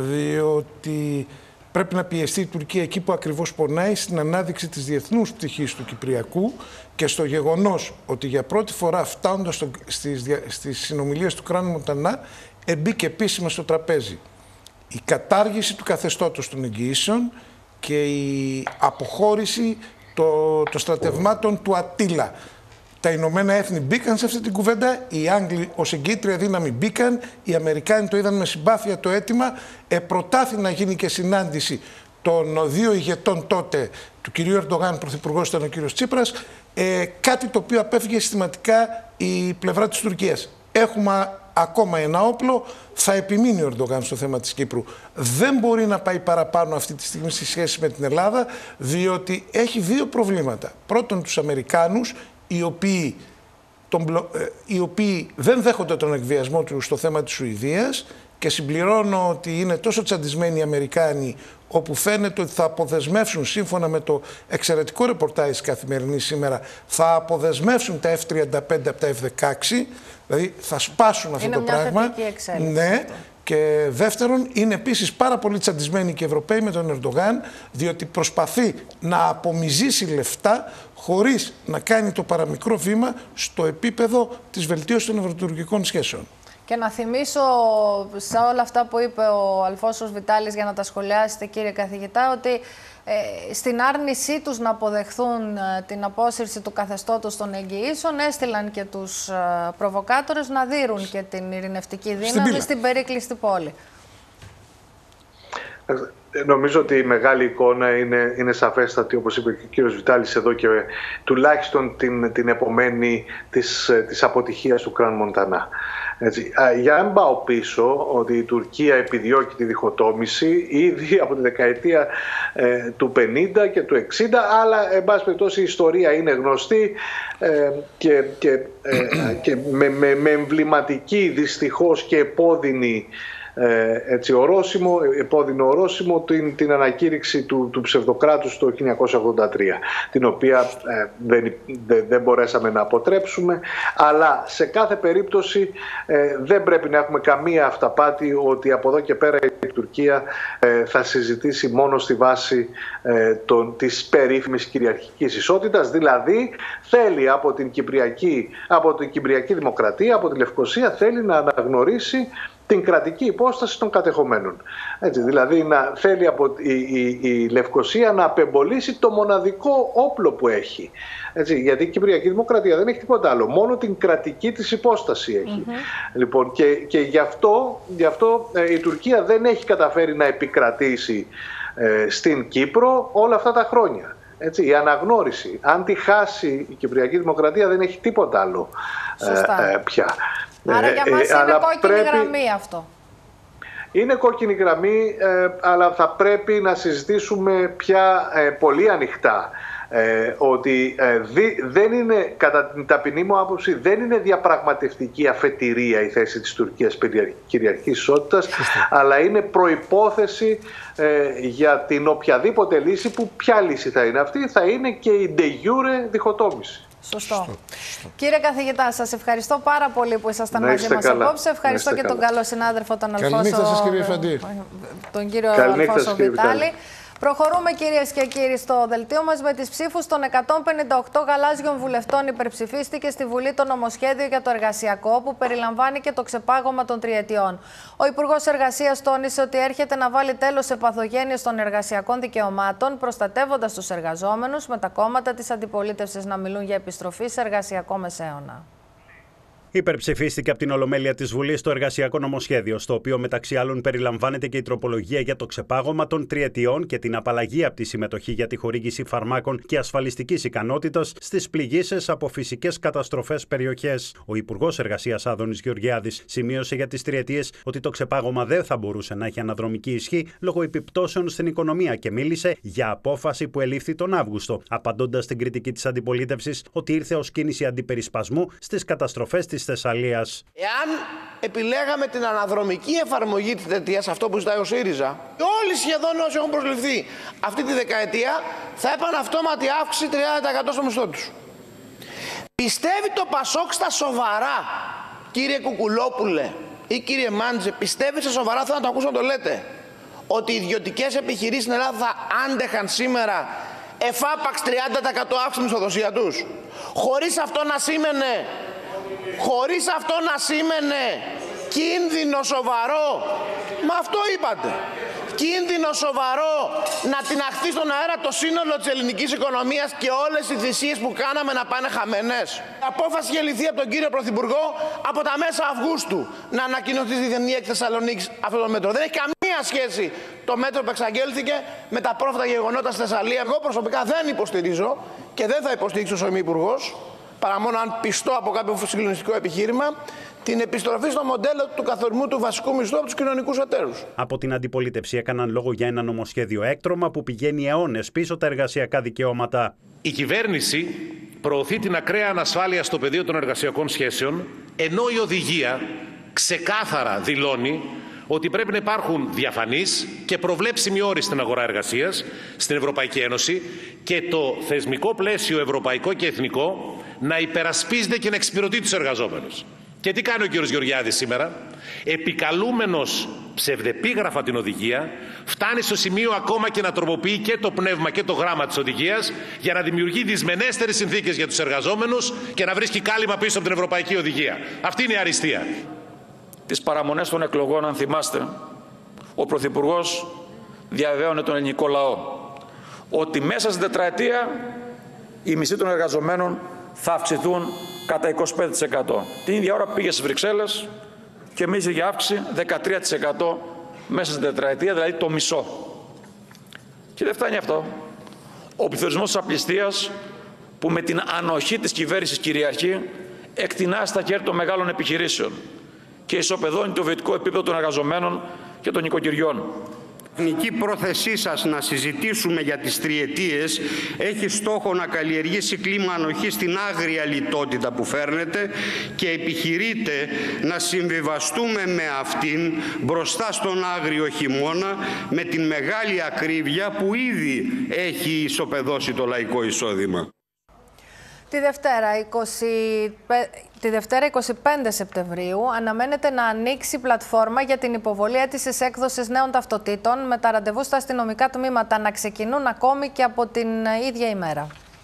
διότι πρέπει να πιεστεί η Τουρκία εκεί που ακριβώς πονάει, στην ανάδειξη της διεθνούς πτυχής του Κυπριακού και στο γεγονός ότι για πρώτη φορά, φτάνοντας στις συνομιλίες του Κράνου Μοντανά, μπήκε επίσημα στο τραπέζι η κατάργηση του καθεστώτος των εγγυήσεων και η αποχώρηση των στρατευμάτων του Αττήλα. Τα Ηνωμένα Έθνη μπήκαν σε αυτή την κουβέντα, οι Άγγλοι ως εγκύτρια δύναμη μπήκαν, οι Αμερικάνοι το είδαν με συμπάθεια το αίτημα, προτάθη να γίνει και συνάντηση των δύο ηγετών τότε, του κυρίου Ερντογάν, πρωθυπουργός ήταν ο κύριος Τσίπρας, κάτι το οποίο απέφυγε συστηματικά η πλευρά της Τουρκίας. Έχουμε ακόμα ένα όπλο, θα επιμείνει ο Ερντογάν στο θέμα της Κύπρου. Δεν μπορεί να πάει παραπάνω αυτή τη στιγμή στη σχέση με την Ελλάδα, διότι έχει δύο προβλήματα. Πρώτον, τους Αμερικάνους, οι οποίοι δεν δέχονται τον εκβιασμό του στο θέμα της Σουηδίας, Και συμπληρώνω ότι είναι τόσο τσαντισμένοι οι Αμερικάνοι, όπου φαίνεται ότι θα αποδεσμεύσουν, σύμφωνα με το εξαιρετικό ρεπορτάζ της Καθημερινής σήμερα, θα αποδεσμεύσουν τα F-35 από τα F-16, δηλαδή θα σπάσουν αυτό το πράγμα. Είναι μια θετική εξέλιξη. Ναι. Και δεύτερον, είναι επίσης πάρα πολύ τσαντισμένοι και οι Ευρωπαίοι με τον Ερντογάν, διότι προσπαθεί να απομυζήσει λεφτά χωρίς να κάνει το παραμικρό βήμα στο επίπεδο της βελτίωσης των ευρωτουρκικών σχέσεων. Και να θυμίσω σε όλα αυτά που είπε ο Αλφόσος Βιτάλης, για να τα σχολιάσετε κύριε καθηγητά, ότι στην άρνησή τους να αποδεχθούν την απόσυρση του καθεστώτος των εγγυήσεων, έστειλαν και τους προβοκάτορες να δείρουν και την ειρηνευτική δύναμη στην περίκλειστη πόλη. Νομίζω ότι η μεγάλη εικόνα είναι σαφέστατη, όπως είπε και ο κύριος Βιτάλης εδώ, και τουλάχιστον την επομένη της αποτυχίας του Κραν Μοντανά. Έτσι. Για να μην πάω πίσω, ότι η Τουρκία επιδιώκει τη διχοτόμηση ήδη από τη δεκαετία του 50 και του 60, αλλά εν πάση περιπτώσει η ιστορία είναι γνωστή και με εμβληματική δυστυχώς και επώδυνη επώδυνο ορόσημο την ανακήρυξη του ψευδοκράτους το 1983, την οποία δεν μπορέσαμε να αποτρέψουμε, αλλά σε κάθε περίπτωση δεν πρέπει να έχουμε καμία αυταπάτη ότι από εδώ και πέρα η Τουρκία θα συζητήσει μόνο στη βάση της περίφημης κυριαρχικής ισότητας, δηλαδή θέλει από την Κυπριακή Δημοκρατία, από τη Λευκοσία, θέλει να αναγνωρίσει την κρατική υπόσταση των κατεχομένων. Έτσι, δηλαδή θέλει η Λευκοσία να απεμπολίσει το μοναδικό όπλο που έχει. Έτσι, γιατί η Κυπριακή Δημοκρατία δεν έχει τίποτα άλλο, μόνο την κρατική της υπόσταση έχει. Λοιπόν, και γι' αυτό η Τουρκία δεν έχει καταφέρει να επικρατήσει στην Κύπρο όλα αυτά τα χρόνια. Έτσι, η αναγνώριση, αν τη χάσει η Κυπριακή Δημοκρατία, δεν έχει τίποτα άλλο πια. Άρα για μας είναι κόκκινη γραμμή αυτό. Είναι κόκκινη γραμμή, αλλά θα πρέπει να συζητήσουμε πια πολύ ανοιχτά ότι δεν είναι, κατά την ταπεινή μου άποψη, δεν είναι διαπραγματευτική αφετηρία η θέση της Τουρκίας περί κυριαρχικής ισότητας, αλλά είναι προϋπόθεση για την οποιαδήποτε λύση, που ποια λύση θα είναι αυτή, θα είναι και η de jure διχοτόμηση. Σωστό. Κύριε καθηγητά, σας ευχαριστώ πάρα πολύ που ήσασταν μαζί μας απόψε. Ευχαριστώ και τον καλό συνάδελφο, τον κύριο Αλφόσο Βιτάλη. Προχωρούμε, κυρίες και κύριοι, στο δελτίο μας με τις ψήφους των 158 γαλάζιων βουλευτών. Υπερψηφίστηκε στη Βουλή το νομοσχέδιο για το εργασιακό, που περιλαμβάνει και το ξεπάγωμα των τριετιών. Ο Υπουργός Εργασίας τόνισε ότι έρχεται να βάλει τέλος σε παθογένειες των εργασιακών δικαιωμάτων, προστατεύοντας τους εργαζόμενους, με τα κόμματα της αντιπολίτευσης να μιλούν για επιστροφή σε εργασιακό μεσαίωνα. Υπερψηφίστηκε από την Ολομέλεια της Βουλής το εργασιακό νομοσχέδιο, στο οποίο μεταξύ άλλων περιλαμβάνεται και η τροπολογία για το ξεπάγωμα των τριετιών και την απαλλαγή από τη συμμετοχή για τη χορήγηση φαρμάκων και ασφαλιστικής ικανότητας στις πληγήσεις από φυσικές καταστροφές περιοχές. Ο Υπουργός Εργασίας Άδωνης Γεωργιάδης σημείωσε για τις τριετίες ότι το ξεπάγωμα δεν θα μπορούσε να έχει αναδρομική ισχύ λόγω επιπτώσεων στην οικονομία και μίλησε για απόφαση που ελήφθη τον Αύγουστο, απαντώντας στην κριτική της αντιπολίτευσης ότι ήρθε ως κίνηση αντιπερισπασμού στις καταστροφές της Θεσσαλίας. Εάν επιλέγαμε την αναδρομική εφαρμογή της τριετίας, αυτό που ζητάει ο ΣΥΡΙΖΑ, όλοι σχεδόν όσοι έχουν προσληφθεί αυτή τη δεκαετία θα έπαιρναν αυτόματη αύξηση 30% στο μισθό τους. Πιστεύει το Πασόκ στα σοβαρά, κύριε Κουκουλόπουλε ή κύριε Μάντζε, πιστεύει στα σοβαρά, θέλω να το ακούσω να το λέτε, ότι οι ιδιωτικές επιχειρήσεις στην Ελλάδα θα άντεχαν σήμερα εφάπαξ 30% αύξηση μισθοδοσία τους, χωρίς αυτό να σήμαινε κίνδυνο σοβαρό? Μα αυτό είπατε. Κίνδυνο σοβαρό να τιναχθεί στον αέρα το σύνολο της ελληνικής οικονομίας και όλες οι θυσίες που κάναμε να πάνε χαμένες. Η απόφαση είχε ληφθεί από τον κύριο Πρωθυπουργό από τα μέσα Αυγούστου να ανακοινωθεί στη Διεθνή Έκθεση Θεσσαλονίκης αυτό το μέτρο. Δεν έχει καμία σχέση το μέτρο που εξαγγέλθηκε με τα πρόσφατα γεγονότα στη Θεσσαλία. Εγώ προσωπικά δεν υποστηρίζω και δεν θα υποστηρίξω ως Υπουργός, παρά μόνο αν πιστώ από κάποιο συγκλονιστικό επιχείρημα, την επιστροφή στο μοντέλο του καθορισμού του βασικού μισθού από τους κοινωνικούς εταίρους. Από την αντιπολίτευση έκαναν λόγο για ένα νομοσχέδιο έκτρωμα που πηγαίνει αιώνες πίσω τα εργασιακά δικαιώματα. Η κυβέρνηση προωθεί την ακραία ανασφάλεια στο πεδίο των εργασιακών σχέσεων, ενώ η οδηγία ξεκάθαρα δηλώνει ότι πρέπει να υπάρχουν διαφανείς και προβλέψιμοι όροι στην αγορά εργασίας στην Ευρωπαϊκή Ένωση και το θεσμικό πλαίσιο ευρωπαϊκό και εθνικό να υπερασπίζεται και να εξυπηρετεί τους εργαζόμενους. Και τι κάνει ο κύριος Γεωργιάδης σήμερα? Επικαλούμενος ψευδεπίγραφα την οδηγία, φτάνει στο σημείο ακόμα και να τροποποιεί και το πνεύμα και το γράμμα της οδηγίας για να δημιουργεί δυσμενέστερες συνθήκες για τους εργαζόμενους και να βρίσκει κάλυμα πίσω από την Ευρωπαϊκή Οδηγία. Αυτή είναι η αριστεία. Τις παραμονές των εκλογών, αν θυμάστε, ο Πρωθυπουργός διαβεβαίωνε τον ελληνικό λαό ότι μέσα στην τετραετία οι μισθοί των εργαζομένων θα αυξηθούν κατά 25%. Την ίδια ώρα πήγε στις Βρυξέλλες και μίλησε για αύξηση 13% μέσα στην τετραετία, δηλαδή το μισό. Και δεν φτάνει αυτό. Ο πληθωρισμός της απληστίας, που με την ανοχή της κυβέρνησης κυριαρχεί, εκτινά στα χέρια των μεγάλων επιχειρήσεων και ισοπεδώνει το βιωτικό επίπεδο των εργαζομένων και των νοικοκυριών. Η εθνική πρόθεσή σας να συζητήσουμε για τις τριετίες έχει στόχο να καλλιεργήσει κλίμα ανοχής στην άγρια λιτότητα που φέρνετε και επιχειρείτε να συμβιβαστούμε με αυτήν μπροστά στον άγριο χειμώνα με την μεγάλη ακρίβεια που ήδη έχει ισοπεδώσει το λαϊκό εισόδημα. Τη Δευτέρα 25 Σεπτεμβρίου αναμένεται να ανοίξει πλατφόρμα για την υποβολή αίτησης έκδοσης νέων ταυτοτήτων, με τα ραντεβού στα αστυνομικά τμήματα να ξεκινούν ακόμη και από την ίδια ημέρα.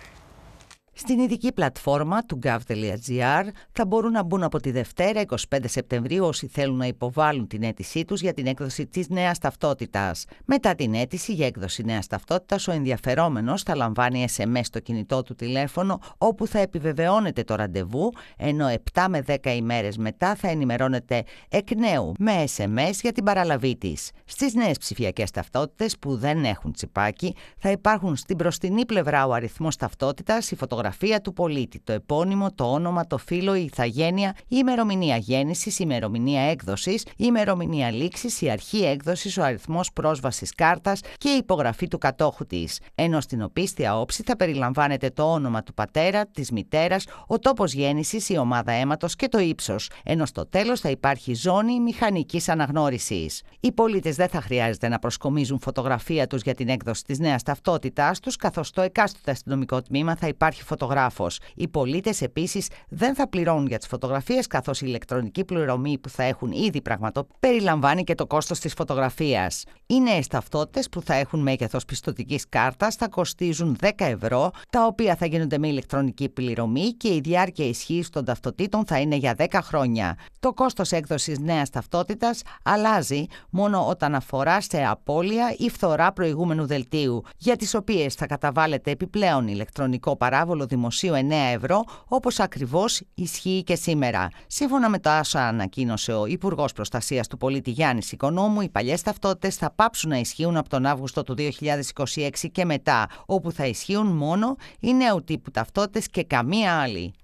Στην ειδική πλατφόρμα του gov.gr θα μπορούν να μπουν από τη Δευτέρα 25 Σεπτεμβρίου όσοι θέλουν να υποβάλουν την αίτησή τους για την έκδοση της νέας ταυτότητας. Μετά την αίτηση για έκδοση νέας ταυτότητας, ο ενδιαφερόμενος θα λαμβάνει SMS στο κινητό του τηλέφωνο όπου θα επιβεβαιώνεται το ραντεβού, ενώ 7 με 10 ημέρες μετά θα ενημερώνεται εκ νέου με SMS για την παραλαβή της. Στις νέες ψηφιακές ταυτότητες που δεν έχουν τσιπάκι θα υπάρχουν στην μπροστινή πλευρά ο αριθμός ταυτότητας, η φωτογραφία του πολίτη, το επώνυμο, το όνομα, το φύλο, η ηθαγένεια, η ημερομηνία γέννησης, η ημερομηνία έκδοσης, η ημερομηνία λήξης, η αρχή έκδοσης, ο αριθμός πρόσβασης κάρτας και η υπογραφή του κατόχου της. Ενώ στην οπίστια όψη θα περιλαμβάνεται το όνομα του πατέρα, της μητέρας, ο τόπος γέννησης, η ομάδα αίματος και το ύψος. Ενώ στο τέλος θα υπάρχει ζώνη μηχανικής αναγνώρισης. Οι πολίτες δεν θα χρειάζεται να προσκομίζουν φωτογραφία τους για την έκδοση της νέας ταυτότητάς τους, καθώς στο εκάστοτε αστυνομικό τμήμα θα υπάρχει φωτογράφος. Οι πολίτες επίσης δεν θα πληρώνουν για τις φωτογραφίες, καθώς η ηλεκτρονική πληρωμή που θα έχουν ήδη πραγματοποιήσει περιλαμβάνει και το κόστος της φωτογραφίας. Οι νέες ταυτότητες που θα έχουν μέγεθος πιστωτικής κάρτας θα κοστίζουν 10 ευρώ, τα οποία θα γίνονται με ηλεκτρονική πληρωμή και η διάρκεια ισχύς των ταυτοτήτων θα είναι για 10 χρόνια. Το κόστος έκδοσης νέας ταυτότητας αλλάζει μόνο όταν αφορά σε απώλεια ή φθορά προηγούμενου δελτίου, για τις οποίες θα καταβάλλεται επιπλέον ηλεκτρονικό παράβολο δημοσίου 9 ευρώ, όπως ακριβώς ισχύει και σήμερα. Σύμφωνα με το όσα ανακοίνωσε ο Υπουργός Προστασίας του Πολίτη Γιάννης Οικονόμου, οι παλιές ταυτότητες θα πάψουν να ισχύουν από τον Αύγουστο του 2026 και μετά, όπου θα ισχύουν μόνο οι νέου τύπου ταυτότητες και καμία άλλη.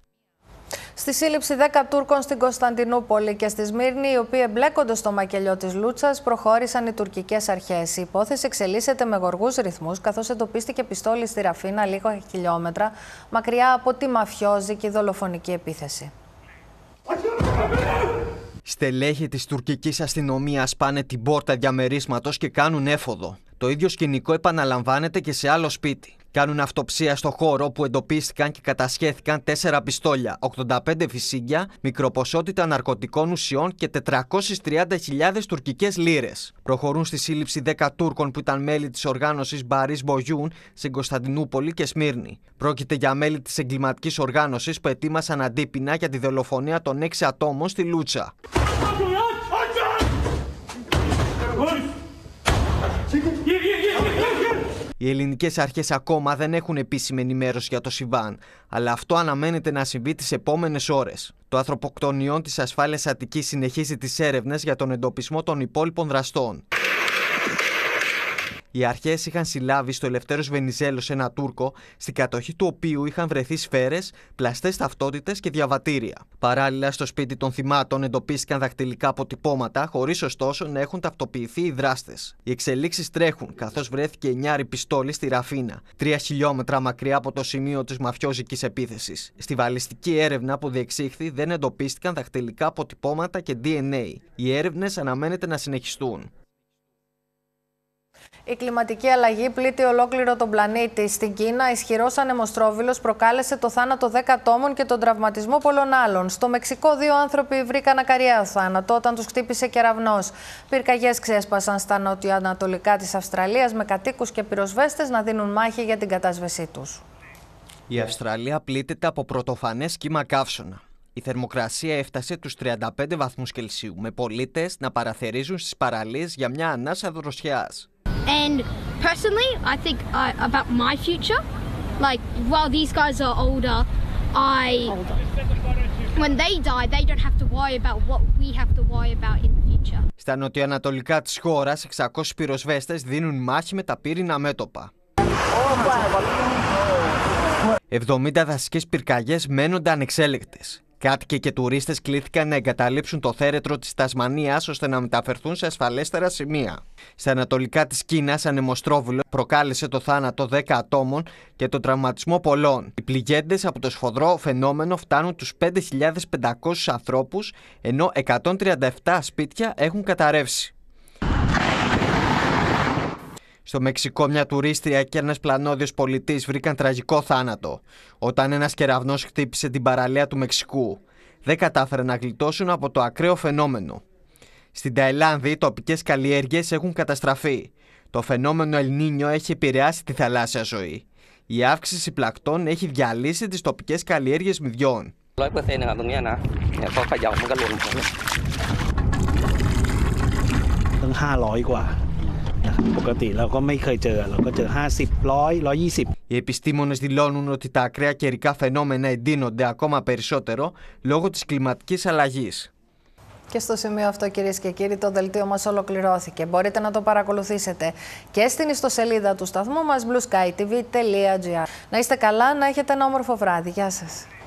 Στη σύλληψη 10 Τούρκων στην Κωνσταντινούπολη και στη Σμύρνη, οι οποίοι εμπλέκονται στο μακελιό της Λούτσας, προχώρησαν οι τουρκικές αρχές. Η υπόθεση εξελίσσεται με γοργούς ρυθμούς, καθώς εντοπίστηκε πιστόλι στη Ραφίνα, λίγα χιλιόμετρα μακριά από τη μαφιόζικη δολοφονική επίθεση. Στελέχη της τουρκικής αστυνομίας πάνε την πόρτα διαμερίσματος και κάνουν έφοδο. Το ίδιο σκηνικό επαναλαμβάνεται και σε άλλο σπίτι. Κάνουν αυτοψία στο χώρο όπου εντοπίστηκαν και κατασχέθηκαν 4 πιστόλια, 85 φυσίγγια, μικροποσότητα ναρκωτικών ουσιών και 430.000 τουρκικές λίρες. Προχωρούν στη σύλληψη 10 Τούρκων που ήταν μέλη της οργάνωσης Μπαρίς Μπογιούν στην Κωνσταντινούπολη και Σμύρνη. Πρόκειται για μέλη της εγκληματικής οργάνωσης που ετοίμασαν αντίπεινα για τη δολοφονία των 6 ατόμων στη Λούτσα. Οι ελληνικές αρχές ακόμα δεν έχουν επίσημη ενημέρωση για το συμβάν, αλλά αυτό αναμένεται να συμβεί τις επόμενες ώρες. Το ανθρωποκτονιών της ασφάλειας Αττικής συνεχίζει τις έρευνες για τον εντοπισμό των υπόλοιπων δραστών. Οι αρχές είχαν συλλάβει στο Ελευθέρος Βενιζέλος ένα Τούρκο, στην κατοχή του οποίου είχαν βρεθεί σφαίρες, πλαστές ταυτότητες και διαβατήρια. Παράλληλα, στο σπίτι των θυμάτων εντοπίστηκαν δακτυλικά αποτυπώματα, χωρίς ωστόσο να έχουν ταυτοποιηθεί οι δράστες. Οι εξελίξεις τρέχουν, καθώς βρέθηκε 9 πιστόλι στη Ραφίνα, 3 χιλιόμετρα μακριά από το σημείο της μαφιόζικης επίθεσης. Στη βαλιστική έρευνα που διεξήχθη δεν εντοπίστηκαν δακτυλικά αποτυπώματα και DNA. Οι έρευνες αναμένεται να συνεχιστούν. Η κλιματική αλλαγή πλήττει ολόκληρο τον πλανήτη. Στην Κίνα, ισχυρός ανεμοστρόβιλος προκάλεσε το θάνατο 10 ατόμων και τον τραυματισμό πολλών άλλων. Στο Μεξικό, 2 άνθρωποι βρήκαν ακαριαίο θάνατο όταν τους χτύπησε κεραυνός. Πυρκαγιές ξέσπασαν στα νοτιοανατολικά της Αυστραλίας, με κατοίκους και πυροσβέστες να δίνουν μάχη για την κατάσβεσή τους. Η Αυστραλία πλήττεται από πρωτοφανές κύμα καύσωνα. Η θερμοκρασία έφτασε τους 35 βαθμούς Κελσίου, με πολίτες να παραθερίζουν στις παραλίες για μια ανάσα δροσιάς. And personally, I think about my future. Like, while these guys are older, when they die, they don't have to worry about what we have to worry about in the future. Στα νοτιοανατολικά της χώρας, 600 πυροσβέστες δίνουν μάχη με τα πύρινα μέτωπα. 70 δασικές πυρκαγιές μένονται ανεξέλεγκτες. Κάτοικοι και τουρίστες κλήθηκαν να εγκαταλείψουν το θέρετρο της Τασμανίας ώστε να μεταφερθούν σε ασφαλέστερα σημεία. Στα ανατολικά της Κίνας, ανεμοστρόβιλο προκάλεσε το θάνατο 10 ατόμων και τον τραυματισμό πολλών. Οι πληγέντες από το σφοδρό φαινόμενο φτάνουν τους 5.500 ανθρώπους, ενώ 137 σπίτια έχουν καταρρεύσει. Στο Μεξικό, μια τουρίστρια και ένας πλανόδιος πολιτής βρήκαν τραγικό θάνατο όταν ένας κεραυνός χτύπησε την παραλία του Μεξικού. Δεν κατάφεραν να γλιτώσουν από το ακραίο φαινόμενο. Στην Ταϊλάνδη, οι τοπικές καλλιέργειες έχουν καταστραφεί. Το φαινόμενο El Niño έχει επηρεάσει τη θαλάσσια ζωή. Η αύξηση πλακτών έχει διαλύσει τις τοπικές καλλιέργειες μυδιών. 50-100. Οι επιστήμονες δηλώνουν ότι τα ακραία καιρικά φαινόμενα εντείνονται ακόμα περισσότερο λόγω της κλιματικής αλλαγής. Και στο σημείο αυτό, κυρίες και κύριοι, το δελτίο μας ολοκληρώθηκε. Μπορείτε να το παρακολουθήσετε και στην ιστοσελίδα του σταθμού μας blueskytv.gr. Να είστε καλά, να έχετε ένα όμορφο βράδυ. Γεια σας.